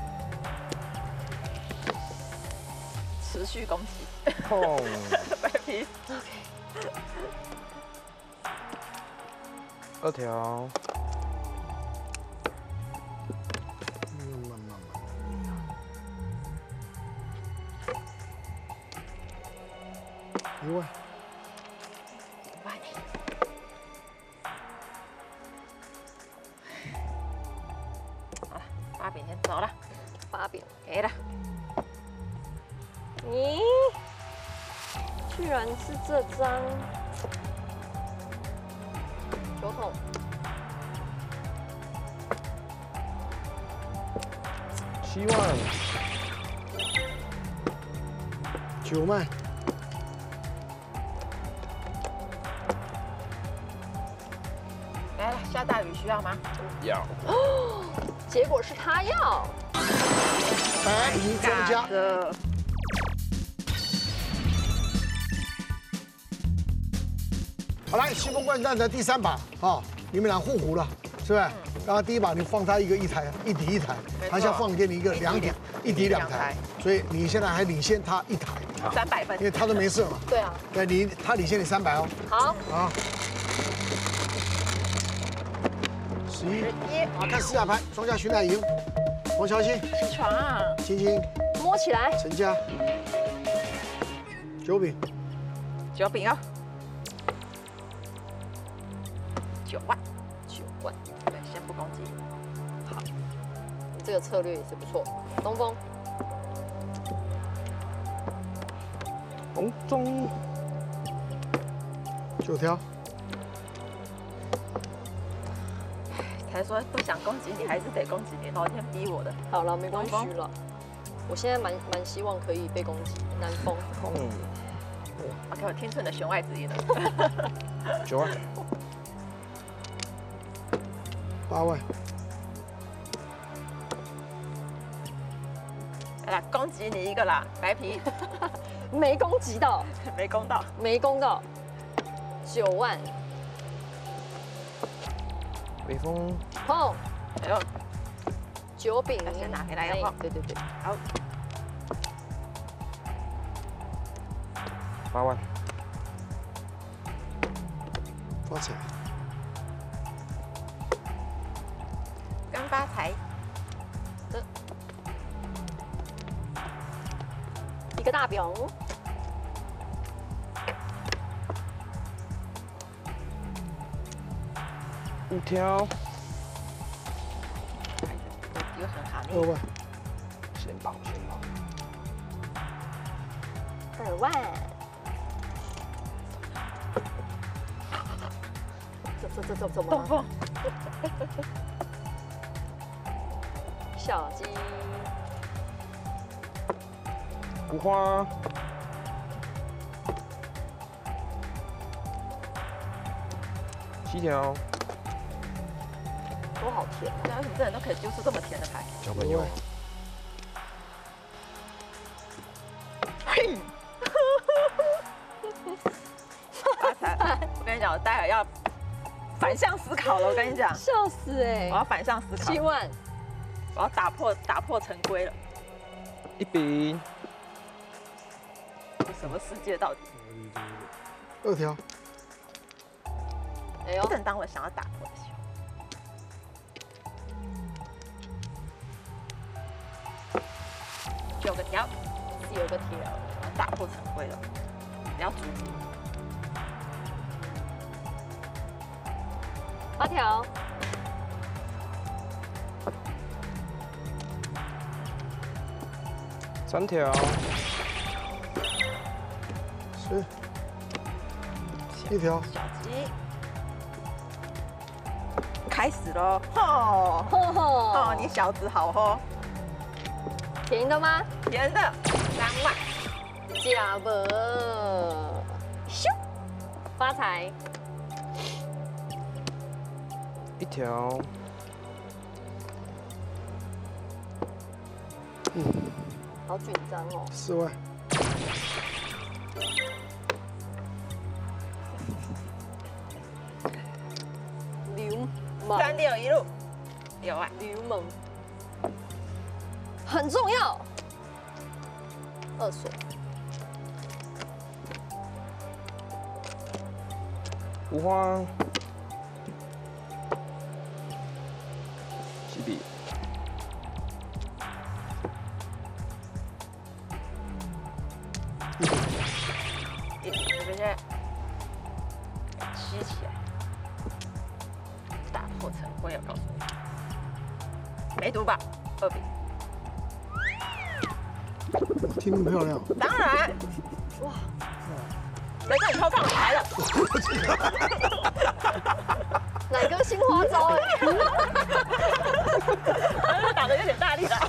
持续攻击。 碰。 白皮。 二条。 一万。 一万。好了，八饼先走了。 八饼给了。 咦？居然是这张九筒。 七万。 九万。 加大鱼需要吗？ 要。 结果是他要。 白皮庄家。 的。 好来，西风冠战的第三把啊，你们俩互胡了，是不是？刚刚第一把你放他一个一台一底一台，他现在放给你一个两底一底两台，所以你现在还领先他一台， 三百分， 因为他都没事嘛。 对啊。 对，你他领先你三百哦。 好。 好。十一。好，看四下牌，庄家徐乃莹，黄乔欣， 起床啊！ 青青， 摸起来。 陈家，九饼， 九饼哦。九万， 九万， 对，先不攻击。 好，你这个策略也是不错。东风， 红中， 九条。 才说不想攻击你，还是得攻击你，老天逼我的。 好了，没关系了。我现在蛮蛮希望可以被攻击。南风， 嗯 OK， 我听出你的弦外之音了。 九万。 八万， 来啦，攻击你一个啦，白皮， 没攻击到， 没攻到， 没攻到，九万， 微风， 碰， 哎呦， 九饼， 先拿回来要碰， 对对对， 好， 八万， 发财， 跟发财， 一个大饼， 五条， 有很好二万， 先跑先跑， 二万，走走走走走东风， 小鸡， 五花，七条， 都好甜。 对啊，为什么这人都可以丢出这么甜的牌？ 交朋友， 嘿，发财！我跟你讲，我待会要反向思考了。我跟你讲， 笑死哎、 我要反向思考， 七万， 我要打破打破陈规了。 一饼， 这什么世界到底？ 二条， 哎呦， 正当我想要打破的时候，九个条， 有个条， 我要打破陈规了，不要阻止。 八条， 三条， 十，一条， 小鸡，开始喽！吼吼吼， 哦，你小子好吼， 甜的吗？ 甜的三万， 假的，咻，发财， 一条， 好紧张哦。 四万， 流氓， 三六一路，六万， 流氓，很重要。二锁， 五花，七笔， 一笔这边吸起来，打破陈规，我告诉你，没赌吧？二笔， 听那么漂亮， 当然，哇，谁叫你偷放我牌了？ 哪个新花招哎？ 打的有点大力了。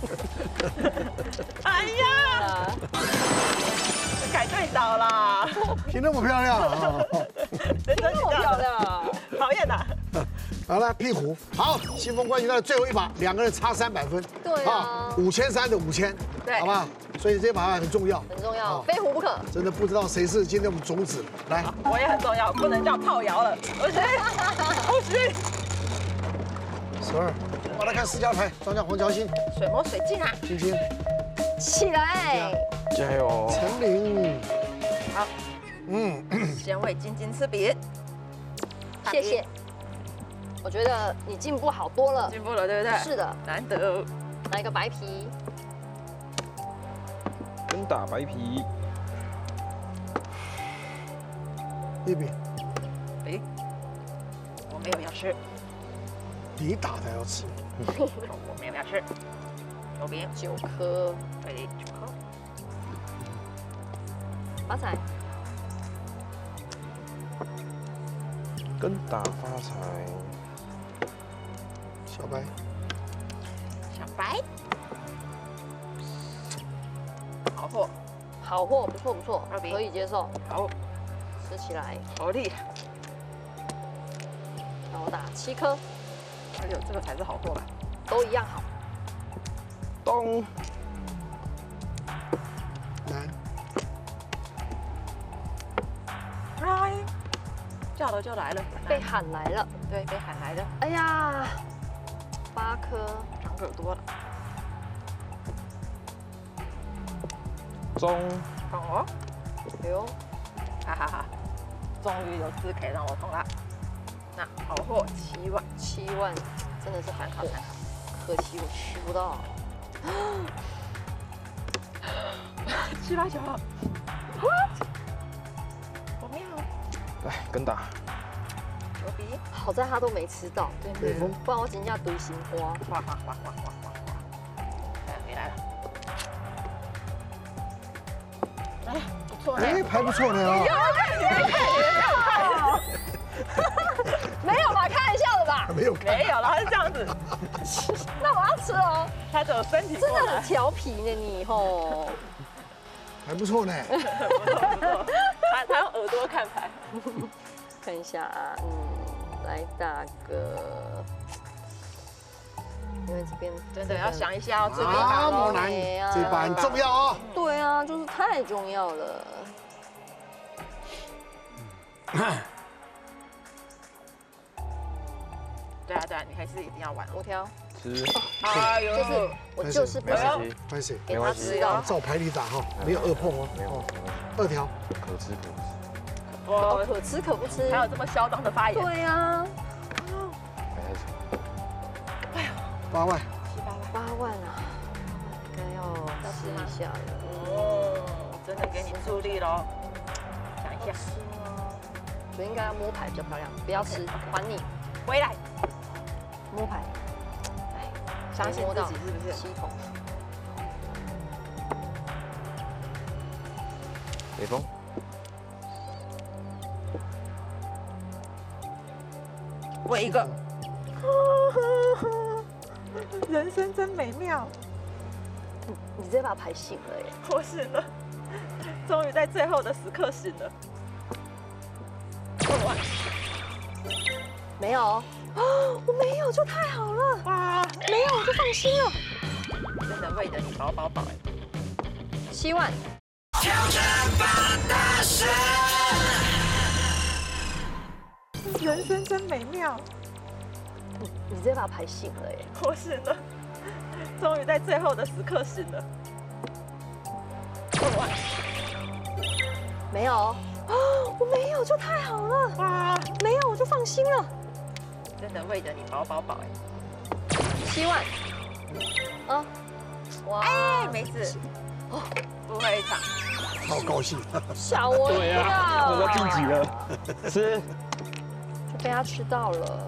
哎呀，改对倒啦！ 听那么漂亮啊！ 谁说你这么漂亮？ 讨厌呐！ 好了，壁虎，好，新丰冠军赛的最后一把，两个人差三百分。 对啊， 五千三的五千， 对好不好？所以这把很重要， 很重要， 好非虎不可。 真的不知道谁是今天我们种子。来， 我也很重要，不能叫炮摇了，不行，不行。 十二，把它看四家牌，庄家黄乔欣， 水磨水镜啊， 青青， 起来， 加油！ 陈琳， 好， 嗯， 先为晶晶吃饼， 谢谢。我觉得你进步好多了。 进步了，对不对？ 是的， 难得。 来一个白皮， 跟打白皮， 一饼， 哎，我没有要吃， 你打的要吃， 我没有要吃。有饼， 九颗， 对，九颗。 发财， 跟打发财， 小白， 小白，好货， 好货，不错不错， 二饼可以接受， 好， 吃起来。 好厉害。 那我打七颗， 哎呦，这个才是好货吧？ 都一样好。 咚， 难， 来，叫了就来了， 被喊来了， 对，被喊来的， 哎呀，八颗， 长耳朵了。 中， 哦， 哎呦， 哈哈哈，终于有字可以让我通了。那好货七万， 七万，真的是很好，可惜我吃不到。 七八九，what？ 我没有， 来跟打， 九比， 好在他都没吃到， 北风， 不然我今天堆心花。 哇哇哇哇哇哇哇！哎，回来了，哎，不错呢， 哎，牌不错呢啊， 没有吧？开玩笑的吧？ 没有看， 没有了，他是这样子， 那我要吃哦。 他只有身体过来真的很，调皮呢你吼。 还不错呢， 他他用耳朵看牌， 看一下啊，嗯，来打个，因为这边真的要想一下哦，这边啊， 吧， 猛男，这把很重要哦， 对啊，就是太重要了。 对啊对啊，你还是一定要玩。 我挑， 吃， 哎呦， 就是我就是不没要关系， 拍谁？ 给他吃到。 照牌理打哈，没有二碰哦， 没有， 哦， 没关系， 二条， 可吃可不吃， 哦， 我可吃可不吃。 还有这么嚣张的发言， 对呀， 还太扯， 八万， 八万啊，应该要吃一下了。 哦，真的给你助力喽，想一下， 所以应该要摸牌比较漂亮，不要吃，还你回来， 摸牌。 相信摸到自己是不是？ 系统。 北风， 我一个，人生真美妙， 你这把牌醒了耶！ 我醒了，终于在最后的时刻醒了。二万， 没有，啊，我没有就太好了， 哇， 没有我就放心了。 真的为了你饱饱饱哎。 七万， 人生真美妙， 你你这把牌醒了耶！ 我醒了，终于在最后的时刻醒了。二万， 没有，啊，我没有就太好了， 哇， 没有我就放心了。 真的为了你饱饱饱哎。 七万，啊，哇， 哎，没事，哦，不会场， 好高兴， 吓我一跳， 我第几了？吃， 就被他吃到了。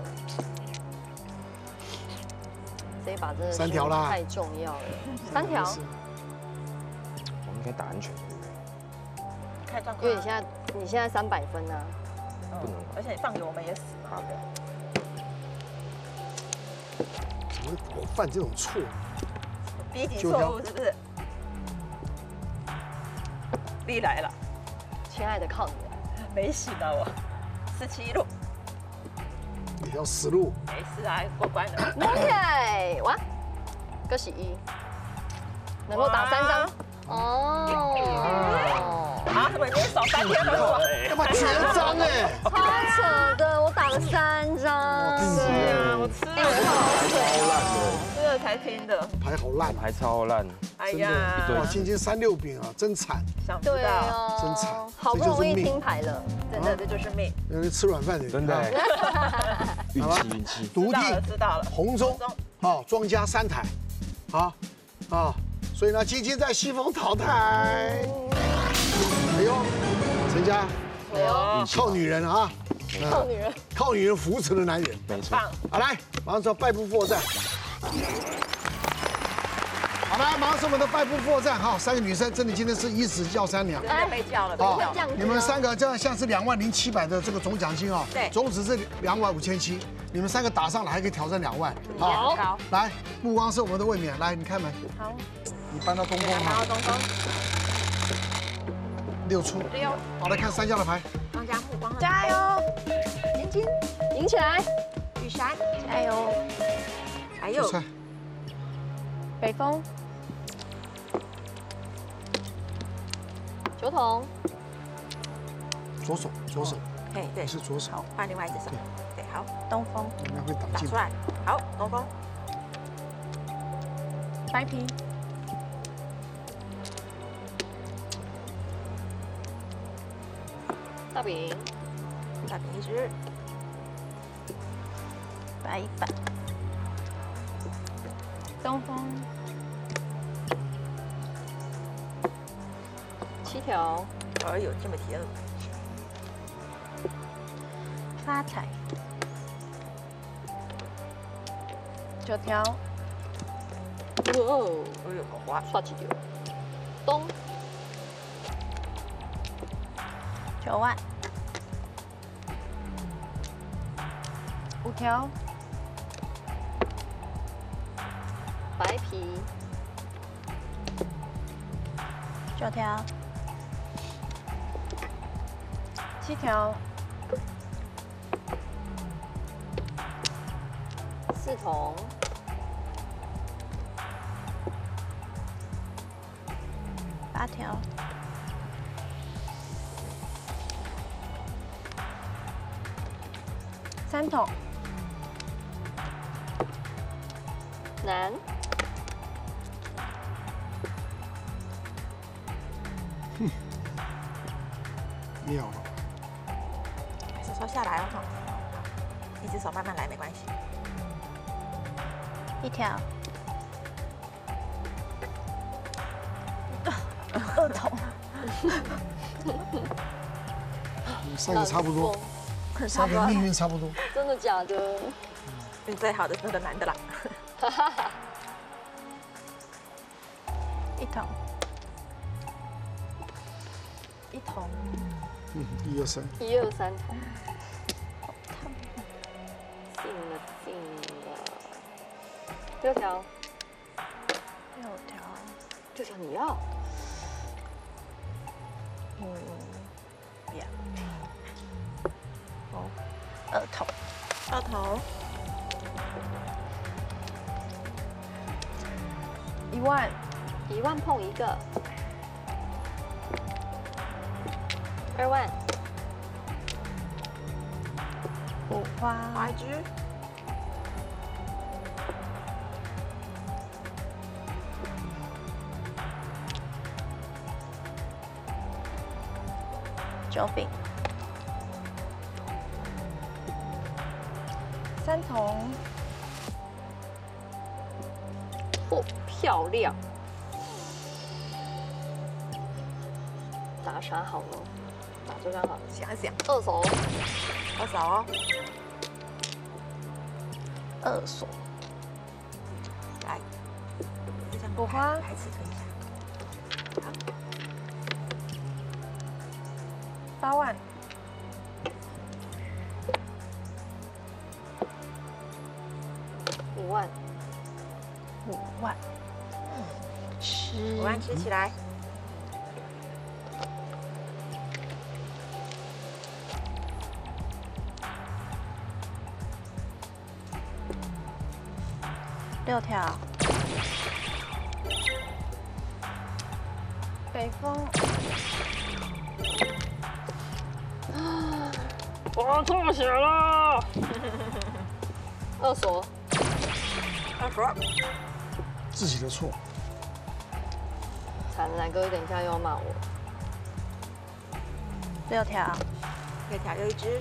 这一把真的是三条啦太重要了，三条， 我们应该打安全，对不对？ 看状况， 因为你现在你现在三百分啊， 不能而且你放给我们也死嘛。 怎么我犯这种错？ 逼急错误是不是？力来了， 亲爱的靠你了。 没醒啊我，十七路， 厉条死路。 没事啊，过关了。 OK， 哇，恭喜一，能够打三张。哦， 啊，怎么你少三天了？ 要把绝张哎！ 超扯的，我打了三张。 对啊，我吃哎，我看好水哦。 吃了才听的。 牌好烂， 还超烂， 哎真的。哇， 呀， 今天三六饼啊，真惨， 对想不到， 哦， 真惨好不容易这就是命听牌了， 真的这就是命。 原来吃软饭的人真的啊运好吧气运气。 独知道了， 地知道了。 红中中啊，庄家三台，啊啊，所以呢，晶晶在西风淘汰。哎呦，陈家哎呦， 靠女人啊， 臭女人。 靠女人扶持的男人。 没错， 棒， 好，来，马上说败部复活战。好来，马上是我们的败部复活战哈，三个女生真的今天是一死叫三娘。 真的被叫了，被啊叫了。 这样子吗你们三个这样像是两万零七百的这个总奖金啊， 对总值是两万五千七，你们三个打上来还可以挑战两万， 好高， 来，目光是我们的卫冕，来，你开门， 好， 你搬到东风然后哈， 东风六出， 六， 好，来看三家的牌， 庄家目光， 加油， 年轻， 赢起来！ 玉山， 加油， 还有出来， 北风， 球筒， 左手，左手， 嘿，对你，是左手， 好，换另外一只手，对，好， 东风， 你们会挡进打出，来，好，东风， 白皮， 大饼， 大饼一只， 白板，东风， 七条， 哎呦，这么甜， 发财，九条， 哦， 哎呦，好滑， 刷几条，东， 九万，五条， 白皮， 九条，七条， 四筒， 八条，三筒， 南， 妙了， 手手下来哦，哈，一只手慢慢来，没关系， 一条， 二筒， 你们三个差不多， 风， 三个命运差不多， 真的假的？ 运最好的是那个男的啦， 一筒，一筒， 嗯，一二三， 一二三筒，进了进了，六条， 六条， 六条你要， 嗯，不要，哦，二筒， 二头， 一万， 一万碰一个，二万， 五花， 花一只， 九饼，三筒， 哦，漂亮，打啥好呢？打这张好了， 想想， 二手， 二手哦， 二锁， 来，这张五花牌子推一下，好， 八万， 五万， 五万，十五万吃起来， 六条。北风。 我吐血了。二锁。 二锁。 自己的错。 惨了，奶哥等一下又要骂我。 六条。 六条又一只。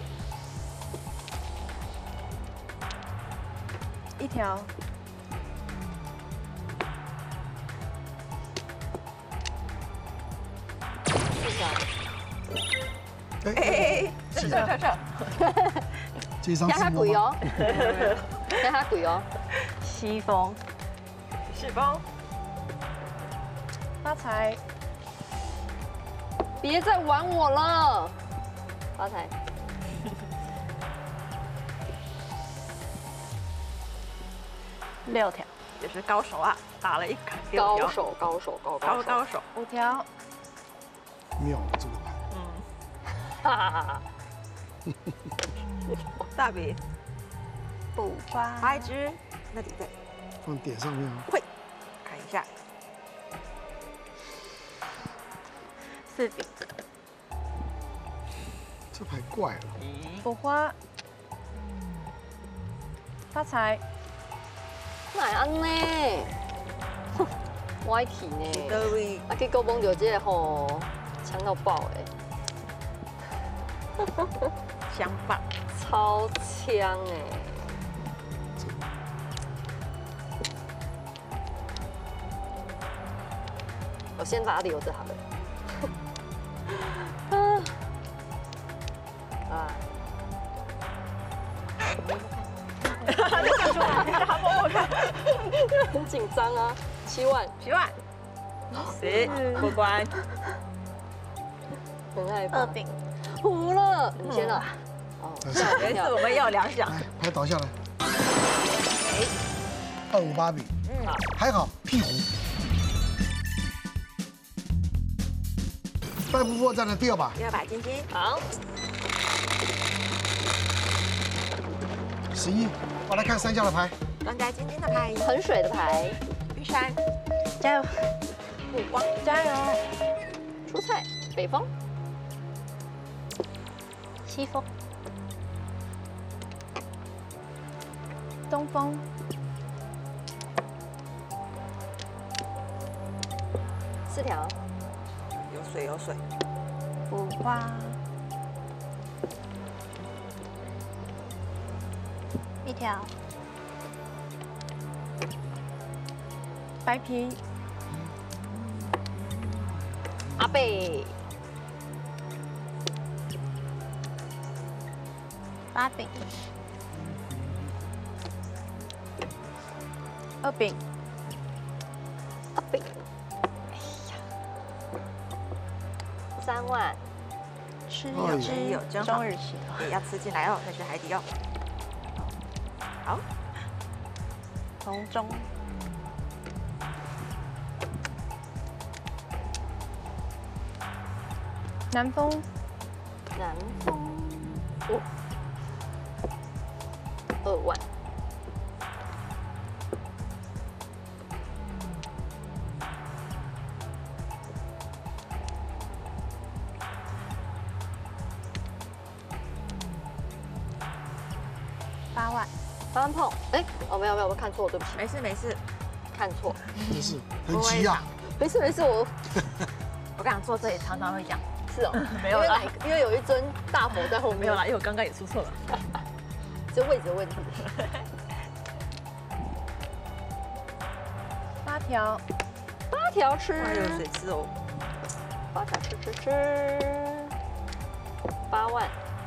一条。 四条。 哎哎，这这这这， 这一张压他是我吗？ 鬼哦，压他鬼哦。 西风。 西风。 发财。 别再玩我了，发财。 六条。 也是高手啊，打了一个高手，高手，高高高手。 五条。 妙了这个牌。 哈哈哈！ 大笔。 补花。 花一只，那里对。 放点上面啊。 会。看一下。 四饼。 这牌怪了。 补花。发财。 哪会安呢？哼，歪题呢。 各位， 啊，结果摸到这个吼，强到爆哎！ 香棒， 超强哎！我先把它留着好了。啊！啊！很紧张啊，七万， 七万，十过关， 很害怕。 二饼， 糊了，你先了。哦， 没事，我们也有两响。 来，牌倒下来。二五八饼， 嗯， 还好，屁糊。败不破绽的第二把， 第二把金金， 好， 十一，我来看三家的牌。 庄家金金的牌， 衡水的牌， 玉山， 加油！ 目光， 加油！ 出菜，北风， 西风。东风。 四条， 有水有水， 补花。一条。白皮。 阿贝， 八饼。二饼。 阿贝，哎呀，三万， 吃哎呦有吃有真好中日期。 也要吃进来哦，那是海底哦。好， 从中。南风。 南风，哦，二万， 八万。 八万碰，哎，哦，没有没有，我看错，对不起， 没事没事， 看错， 真是很急啊。 没事没事，我我跟你讲，坐这里常常会讲， 是哦， 没有啦因为哪因为有一尊大佛在后面， 没有啦，因为我刚刚也出错了。 这位置的问题。 八条。 八条吃， 哇，有水吃哦， 八条吃吃吃，八万，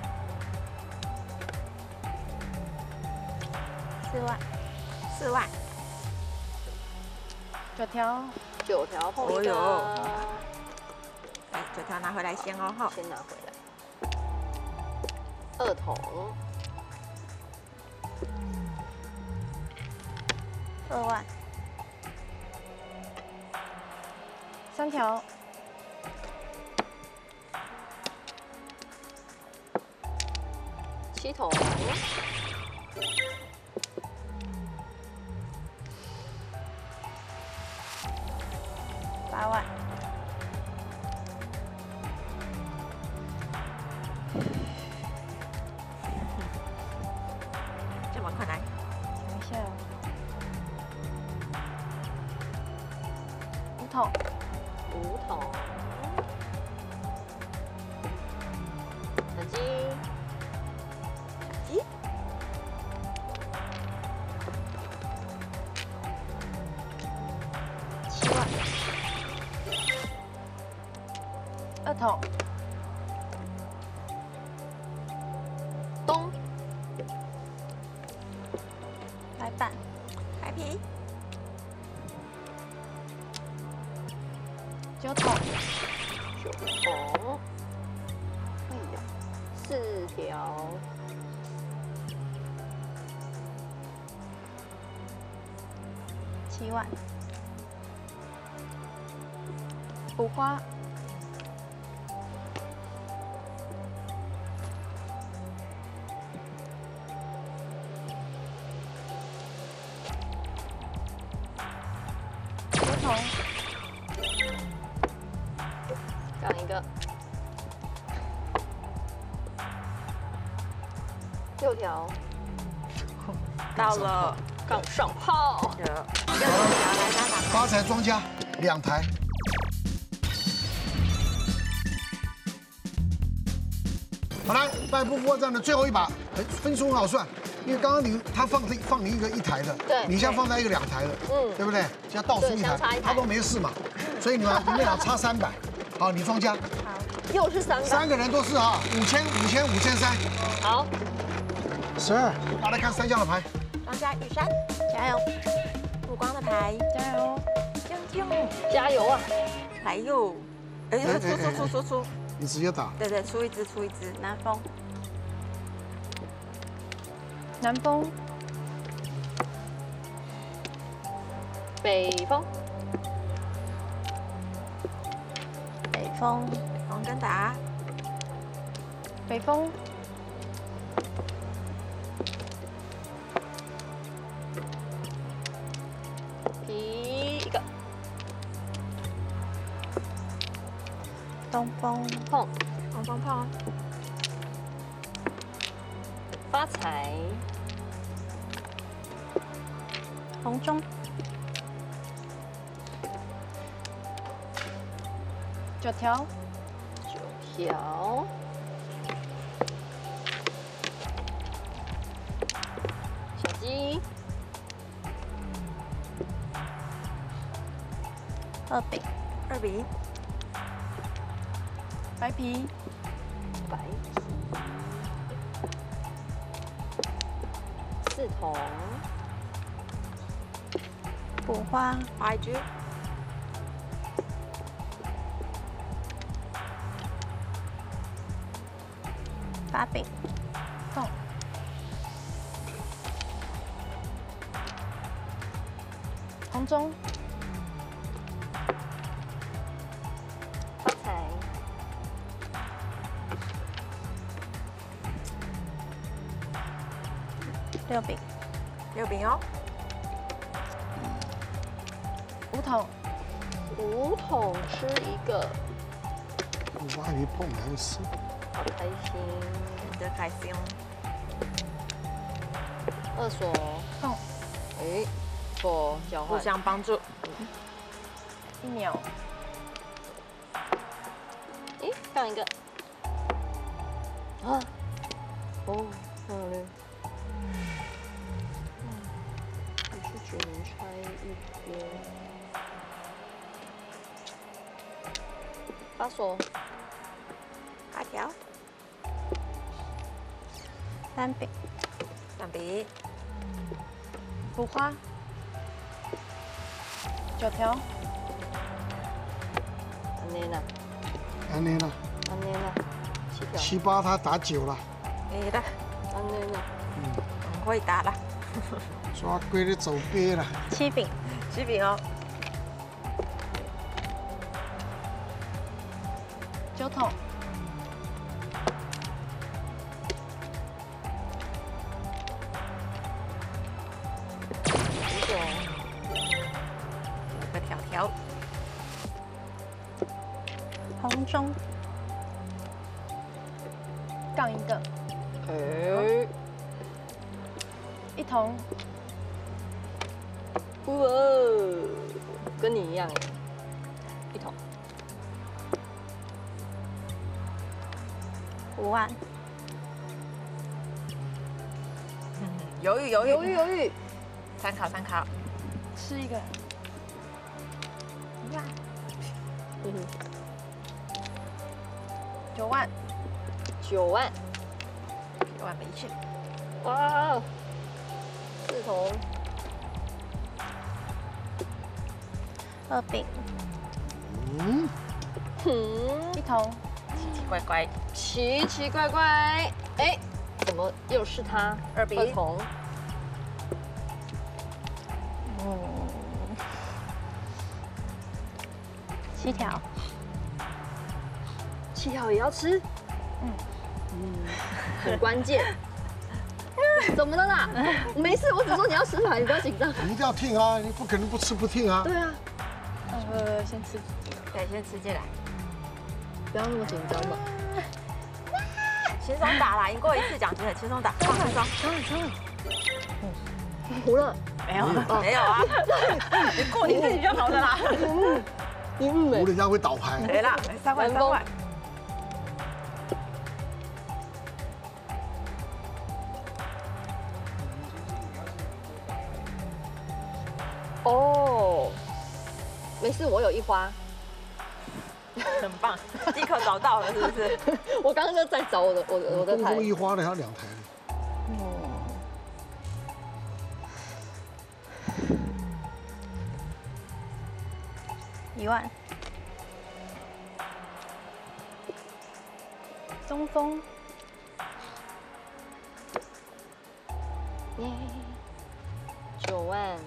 四万。 四万， 九条。 九条碰一哦哟个， 哎，九条拿回来先哦，哈， 先拿回来。二筒， 二万。三条。 七筒， 八万。 这么困难， 等一下哦。五筒， 五筒，小鸡， 咦， 七万。二筒， 东， 白板， 白皮， 九筒， 九筒，哎呀，四条， 七万。五花，九筒， 杠一个，六条， 到了， 杠上炮， 有，六条来打打。 发财庄家两台。好来，拜不破站的最后一把，哎分数很好算，因为刚刚你他放放你一个一台的， 对你现在放在一个两台的， 嗯对不对？现在倒数一台对相差一，台他都没事嘛，所以你们你们俩差三百。好，你庄家又是三个， 三个人都是啊，五千五千五千三， 好， 十二。大家来看三将的牌， 庄家玉山， 加油， 目光的牌， 加油！ 啾啾， 加油啊！ 来哟，哎， 哎出出出出出， 你直接打。 对对，出一只出一只， 南风，南风， 北风， 北风， 红跟打， 北风， 皮一个， 东风， 碰， 碰碰碰， 发财， 红中，九条， 九条，小鸡， 二饼， 二比一， 白皮， 白皮，四筒， 五花， 花一只， 八饼，动，红中， 发财， 六饼， 六饼哦， 五筒， 五筒吃一个， 我还以为碰还会死。 好开心。 真的开心。 二锁， 碰， 哎，错，交互换， 相帮助， 一秒， 哎，杠一个，啊，哦，漂亮。你是只能拆一边。八锁， 八条， 三饼， 两比一， 五花，九条， 安内呢？ 安内呢？ 安内呢？七条。 七八他打九了， 你的安内呢？ 很会打了， 抓龟的走鳖了。 七饼， 七饼哦， 九筒， 五种，有个条条， 铜中，杠一个， 哎， 一铜， 哇，跟你一样，一桶， 五万， 犹豫犹豫犹豫犹豫， 参考参考。 吃一个，一万， 嗯哼， 九万， 九万， 九万没去， 哇，四桶， 二饼， 嗯， 嗯， 一铜， 奇奇怪怪， 奇奇怪怪，哎，怎么又是他？ 二比二桶， 嗯，七条， 七条也要吃， 嗯嗯，很关键。怎么了啦？没事，我只说你要吃牌，你不要紧张。 你一定要听啊，你不可能不吃不听啊。 对啊， 呃，先吃， 对，先吃进来， 不要那么紧张嘛。 轻松打啦，赢过一次奖金的轻松打，放轻松。 糊了， 没有没有啊，你过你自己就好的啦。 你嗯胡人家会倒牌。 对啦，三万三万。 哦，没事，我有一花。 很棒，立刻找到了，是不是？ 我刚刚就在找我的我的我的公台公。一花的，还有两台呢。 一万，中锋， 耶，九万，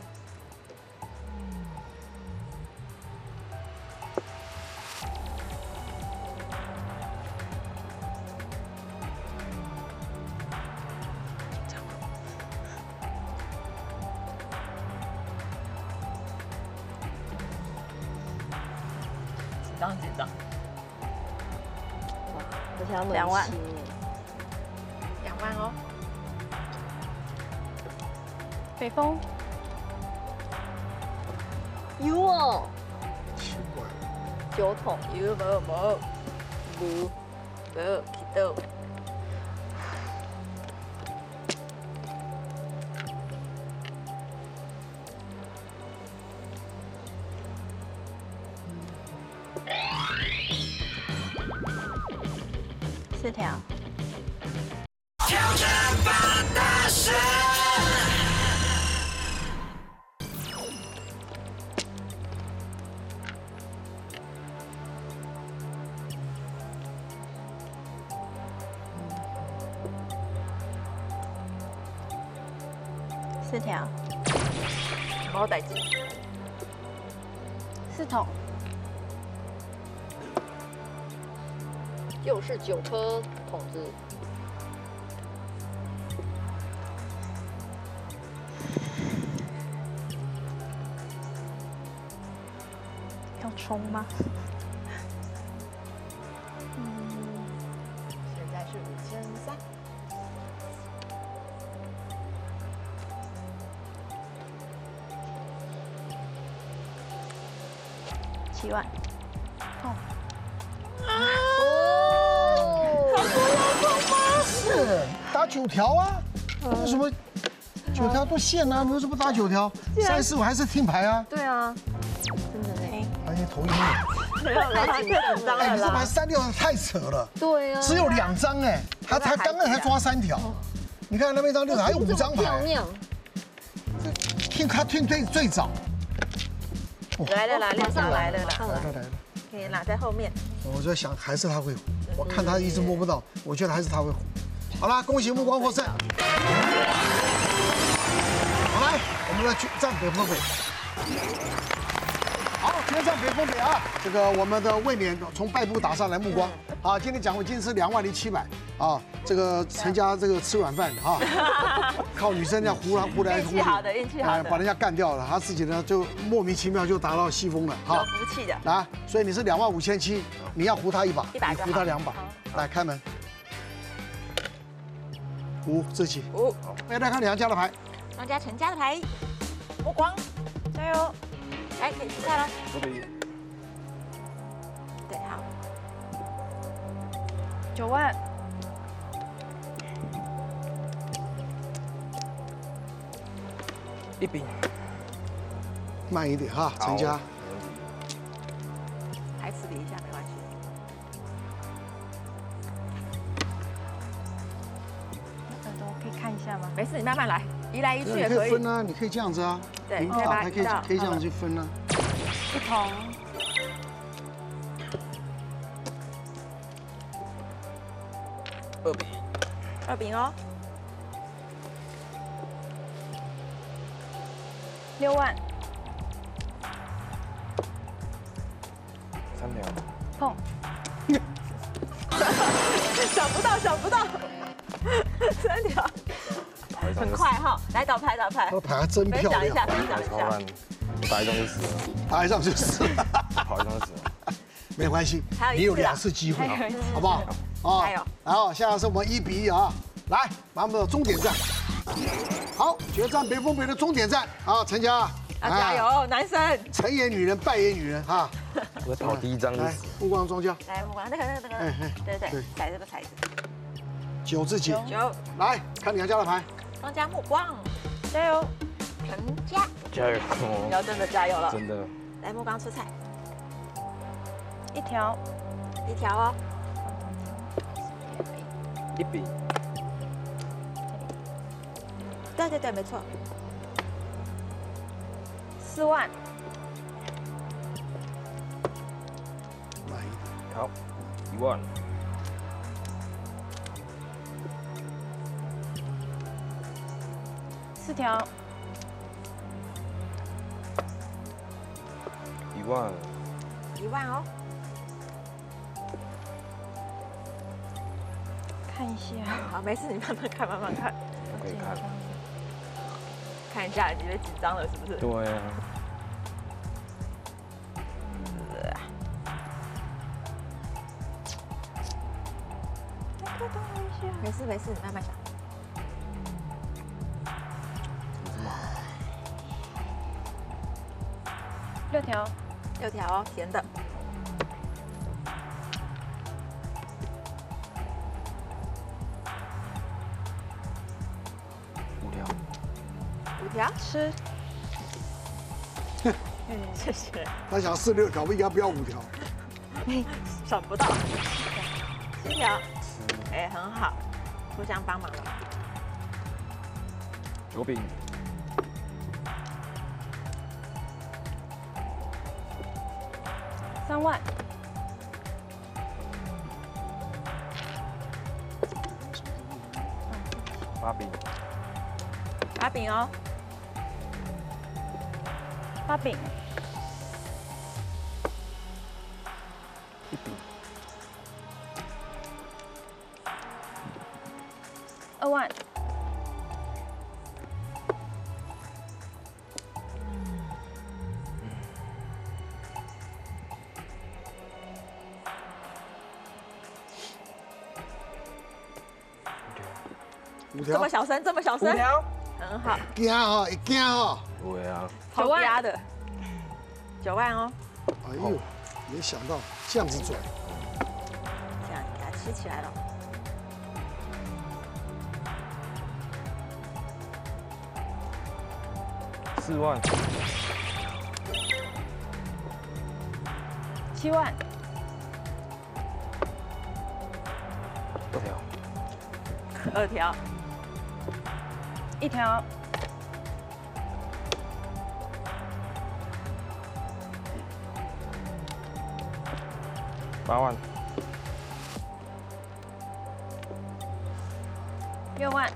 紧张紧张， 哇，而且他们两万很轻耶两万哦。 北风， 有哦， 奇怪， 九桶， 有冇冇无， 冇去到。 四条， 挑战吧大神。 四条， 冇代志， 四桶， 又是九颗桶子， 要冲吗？ 现在是五千三。 七万，哦， 哦， 是打九条啊？为什么九条都线啊？为什么打九条？三四五还是听牌啊？ 对啊，真的嘞， 而且头一面， 没有了，他太紧张哎， 了你这牌啦。 三六太扯了， 对啊， 只有两张哎，他才刚刚才抓三条。你看那边一张六还有五张牌， 漂亮， 听他听最最早。 来了啦，亮上来了啦， 马上来来了来了， 可以啦，在后面。 我在想还是他会胡，我看他一直摸不到，我觉得还是他会胡。好啦，恭喜目光获胜。好来，我们来去站北风北。好，今天站北风北啊，这个我们的卫冕从败部打上来目光。好，今天奖金是两万零七百， 啊，这个陈家这个吃软饭的哈，靠女生这样胡来胡来胡去， 运气好的，运气好的， 把人家干掉了，他自己呢就莫名其妙就达到西风了， 有好， 福气的。 来，所以你是两万五千七，你要胡他一把， 一把就好你胡他两把，来开门，五自己， 五， 哎，来看两家的牌， 庄家陈家的牌，目光，加油，来可以出菜了。 不比对，好， 九万， 一饼， 慢一点哈，陈家， 还吃比一下没关系。 耳朵可以看一下吗？ 没事，你慢慢来，移来移去你也可以。 可以分啊，你可以这样子啊， 对， 你你可以打牌可以把它移到可以这样去分啊， 一桶， 二饼， 二饼哦， 六万， 三条， 碰， 想不到，想不到，三条， 打一张就死很快，哈，来倒牌，倒牌他，的牌还真漂分享一下， 亮， 分享一下超烂，，打一张就死了， 打一上就是， 跑一张就死了。 没关系还有，一次啊你有两次机会， 还有一次好不好？啊加油！ 然后现在是我们一比一啊，来，马上的终点战。好，决战北风北的终点战啊，陈家， 要加油，男生。 成也女人，败也女人哈。 我跑第一张就来死了，， 目光庄家， 来，目光那个那个那个哎哎， 对对对对，踩这个骰子， 九自己， 九， 来看两家的牌， 庄家目光，加油，陈家， 加油！ 你要真的加油了。 真的， 来，目光出菜， 一条， 一条哦， 一饼， 对对对，没错， 四万， 慢一点， 好，一万， 四条， 一万， 一万哦， 看一下， 好，没事，你慢慢看，慢慢看， 我可以看。 看一下，你觉得紧张了是不是？ 对啊， 没事没事，你慢慢想。 六条， 六条哦，甜的， 五条， 五条， 吃， 谢谢， 他想四六条，不应该不要五条。 想不到，七条，哎，很好，互相帮忙了。 九饼， 三万， 八饼， 把饼哦， 八饼， 一饼， 二万， 五条这么，小声，这么小声， 条， 很好， 惊哈，一惊哈， 对啊， 好九万压的，九万哦， 哎呦，没想到这样子转， 这样给它吃起来了。 四万， 七万， 二条， 二条， 一条， 八万， 六万，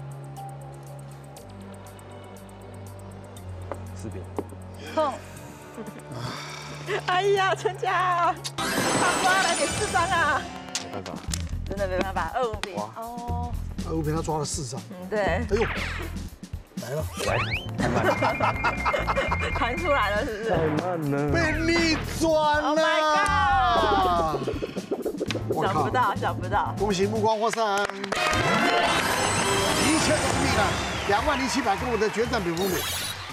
四饼， 碰， 哎呀，陈家，大瓜来给四张啊！ 没办法， 真的没办法，二五比哇哦， 二五平他抓了四张， 嗯对， 哎呦，来了， 来，太慢了， 传出来了是不是？ 太慢了。 被逆转了 Oh 我想不到，想不到， 恭喜目光获胜，一切都对了，两万零七百跟我的决战比风比。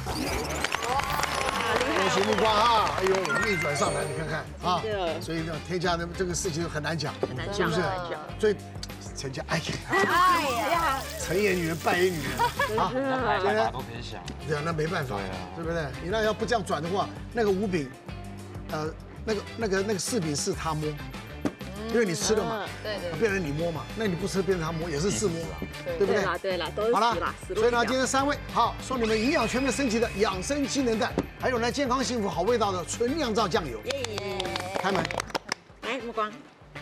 恭喜目光啊！哎呦，逆转上来，你看看啊！所以呢，天下的这个事情很难讲， 很难讲， 是不是很难讲。 所以陈家，哎呀， 哎呀， 成也女人，败也女人啊！ 来法都可以想。 对啊，那没办法对啊， 对不对？你那要不这样转的话，那个五饼，呃，那个那个那个四饼是他摸，因为你吃了嘛， 对对， 变成你摸嘛，那你不吃变成他摸，也是四摸嘛，对不对？ 对啦对啦，都是好了死啦，死，路所以呢， 一条今天三位好送你们营养全面升级的养生机能蛋，还有呢健康幸福好味道的纯酿造酱油。 耶！ 开门， 来，目光，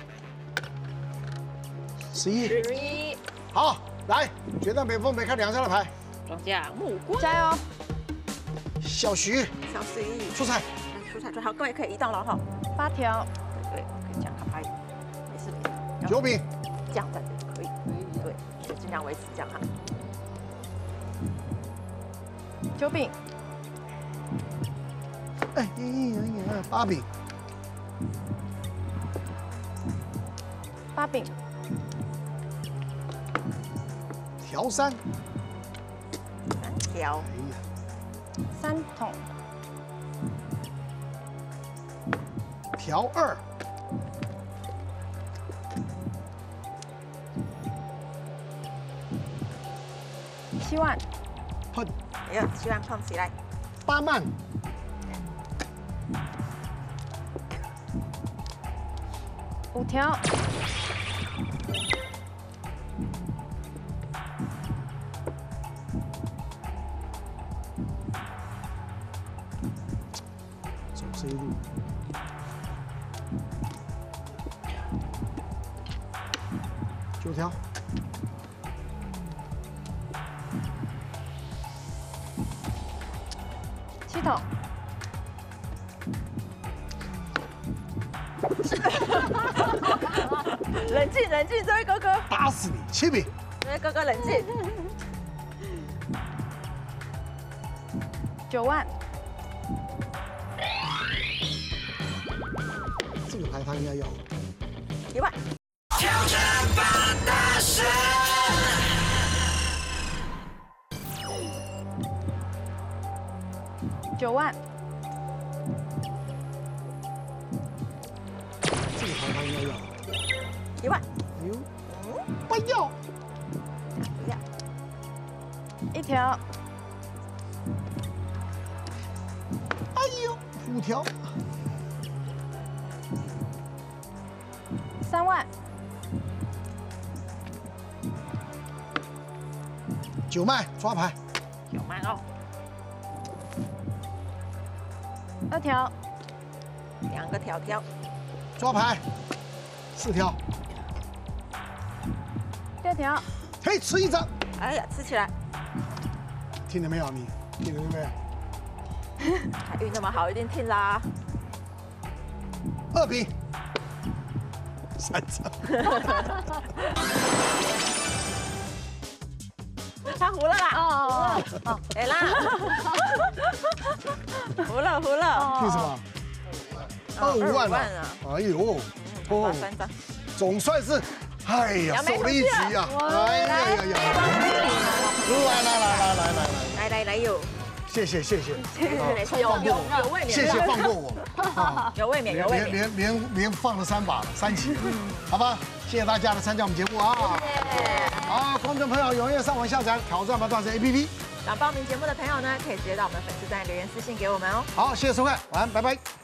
十一， 十一， 好，来决战北风北看两张的牌， 庄家目光， 加油！ 小徐小十一， 出菜， 来出彩最好，各位可以移动了哈。 八条， 对，可以这样卡牌，没事没事。 九饼， 这样站着就可以，对，就尽量维持这样哈。 九饼， 哎呀呀呀，八饼， 八饼， 条三， 三条， 哎呀， 三桶， 条二， 七万， 碰哎呦，希望碰起来。 八曼， 五条， 走这一路，九条， 七桶， 冷静冷静，这位哥哥， 打死你，七饼， 这位哥哥冷静。 九万， 这个牌他应该要。 一万， 九万， 这个牌他应该要。 一万， 哎呦，不要， 不要， 一条， 哎呦，五条， 三万， 九麦抓牌， 有慢哦， 二条， 两个条条， 抓牌，四条， 六条， 可以吃一张， 哎呀，吃起来， 听见没有你？听见没有？ 他运那么好，一定听啦。 二饼，三张， 他糊了啦， 哦哦哎啦，糊了糊了， 凭什么？ 哦二五万二五万了啊， 哎呦， 哦，三张， 总算是，哎呀， 扬眉守了一局啊！哎呀呀呀！来来来来来来来， 来来来有， 谢谢谢谢， 有有有有卫冕， 谢谢放过我啊！ 有卫冕有卫连冕， 连连连放了三把了，三期，好吧？谢谢大家的参加我们节目啊！好，观众朋友踊跃上网下载挑战吧断食 A P P。 想报名节目的朋友呢，可以直接到我们粉丝站留言私信给我们哦。 好，谢谢收看，晚安，拜拜。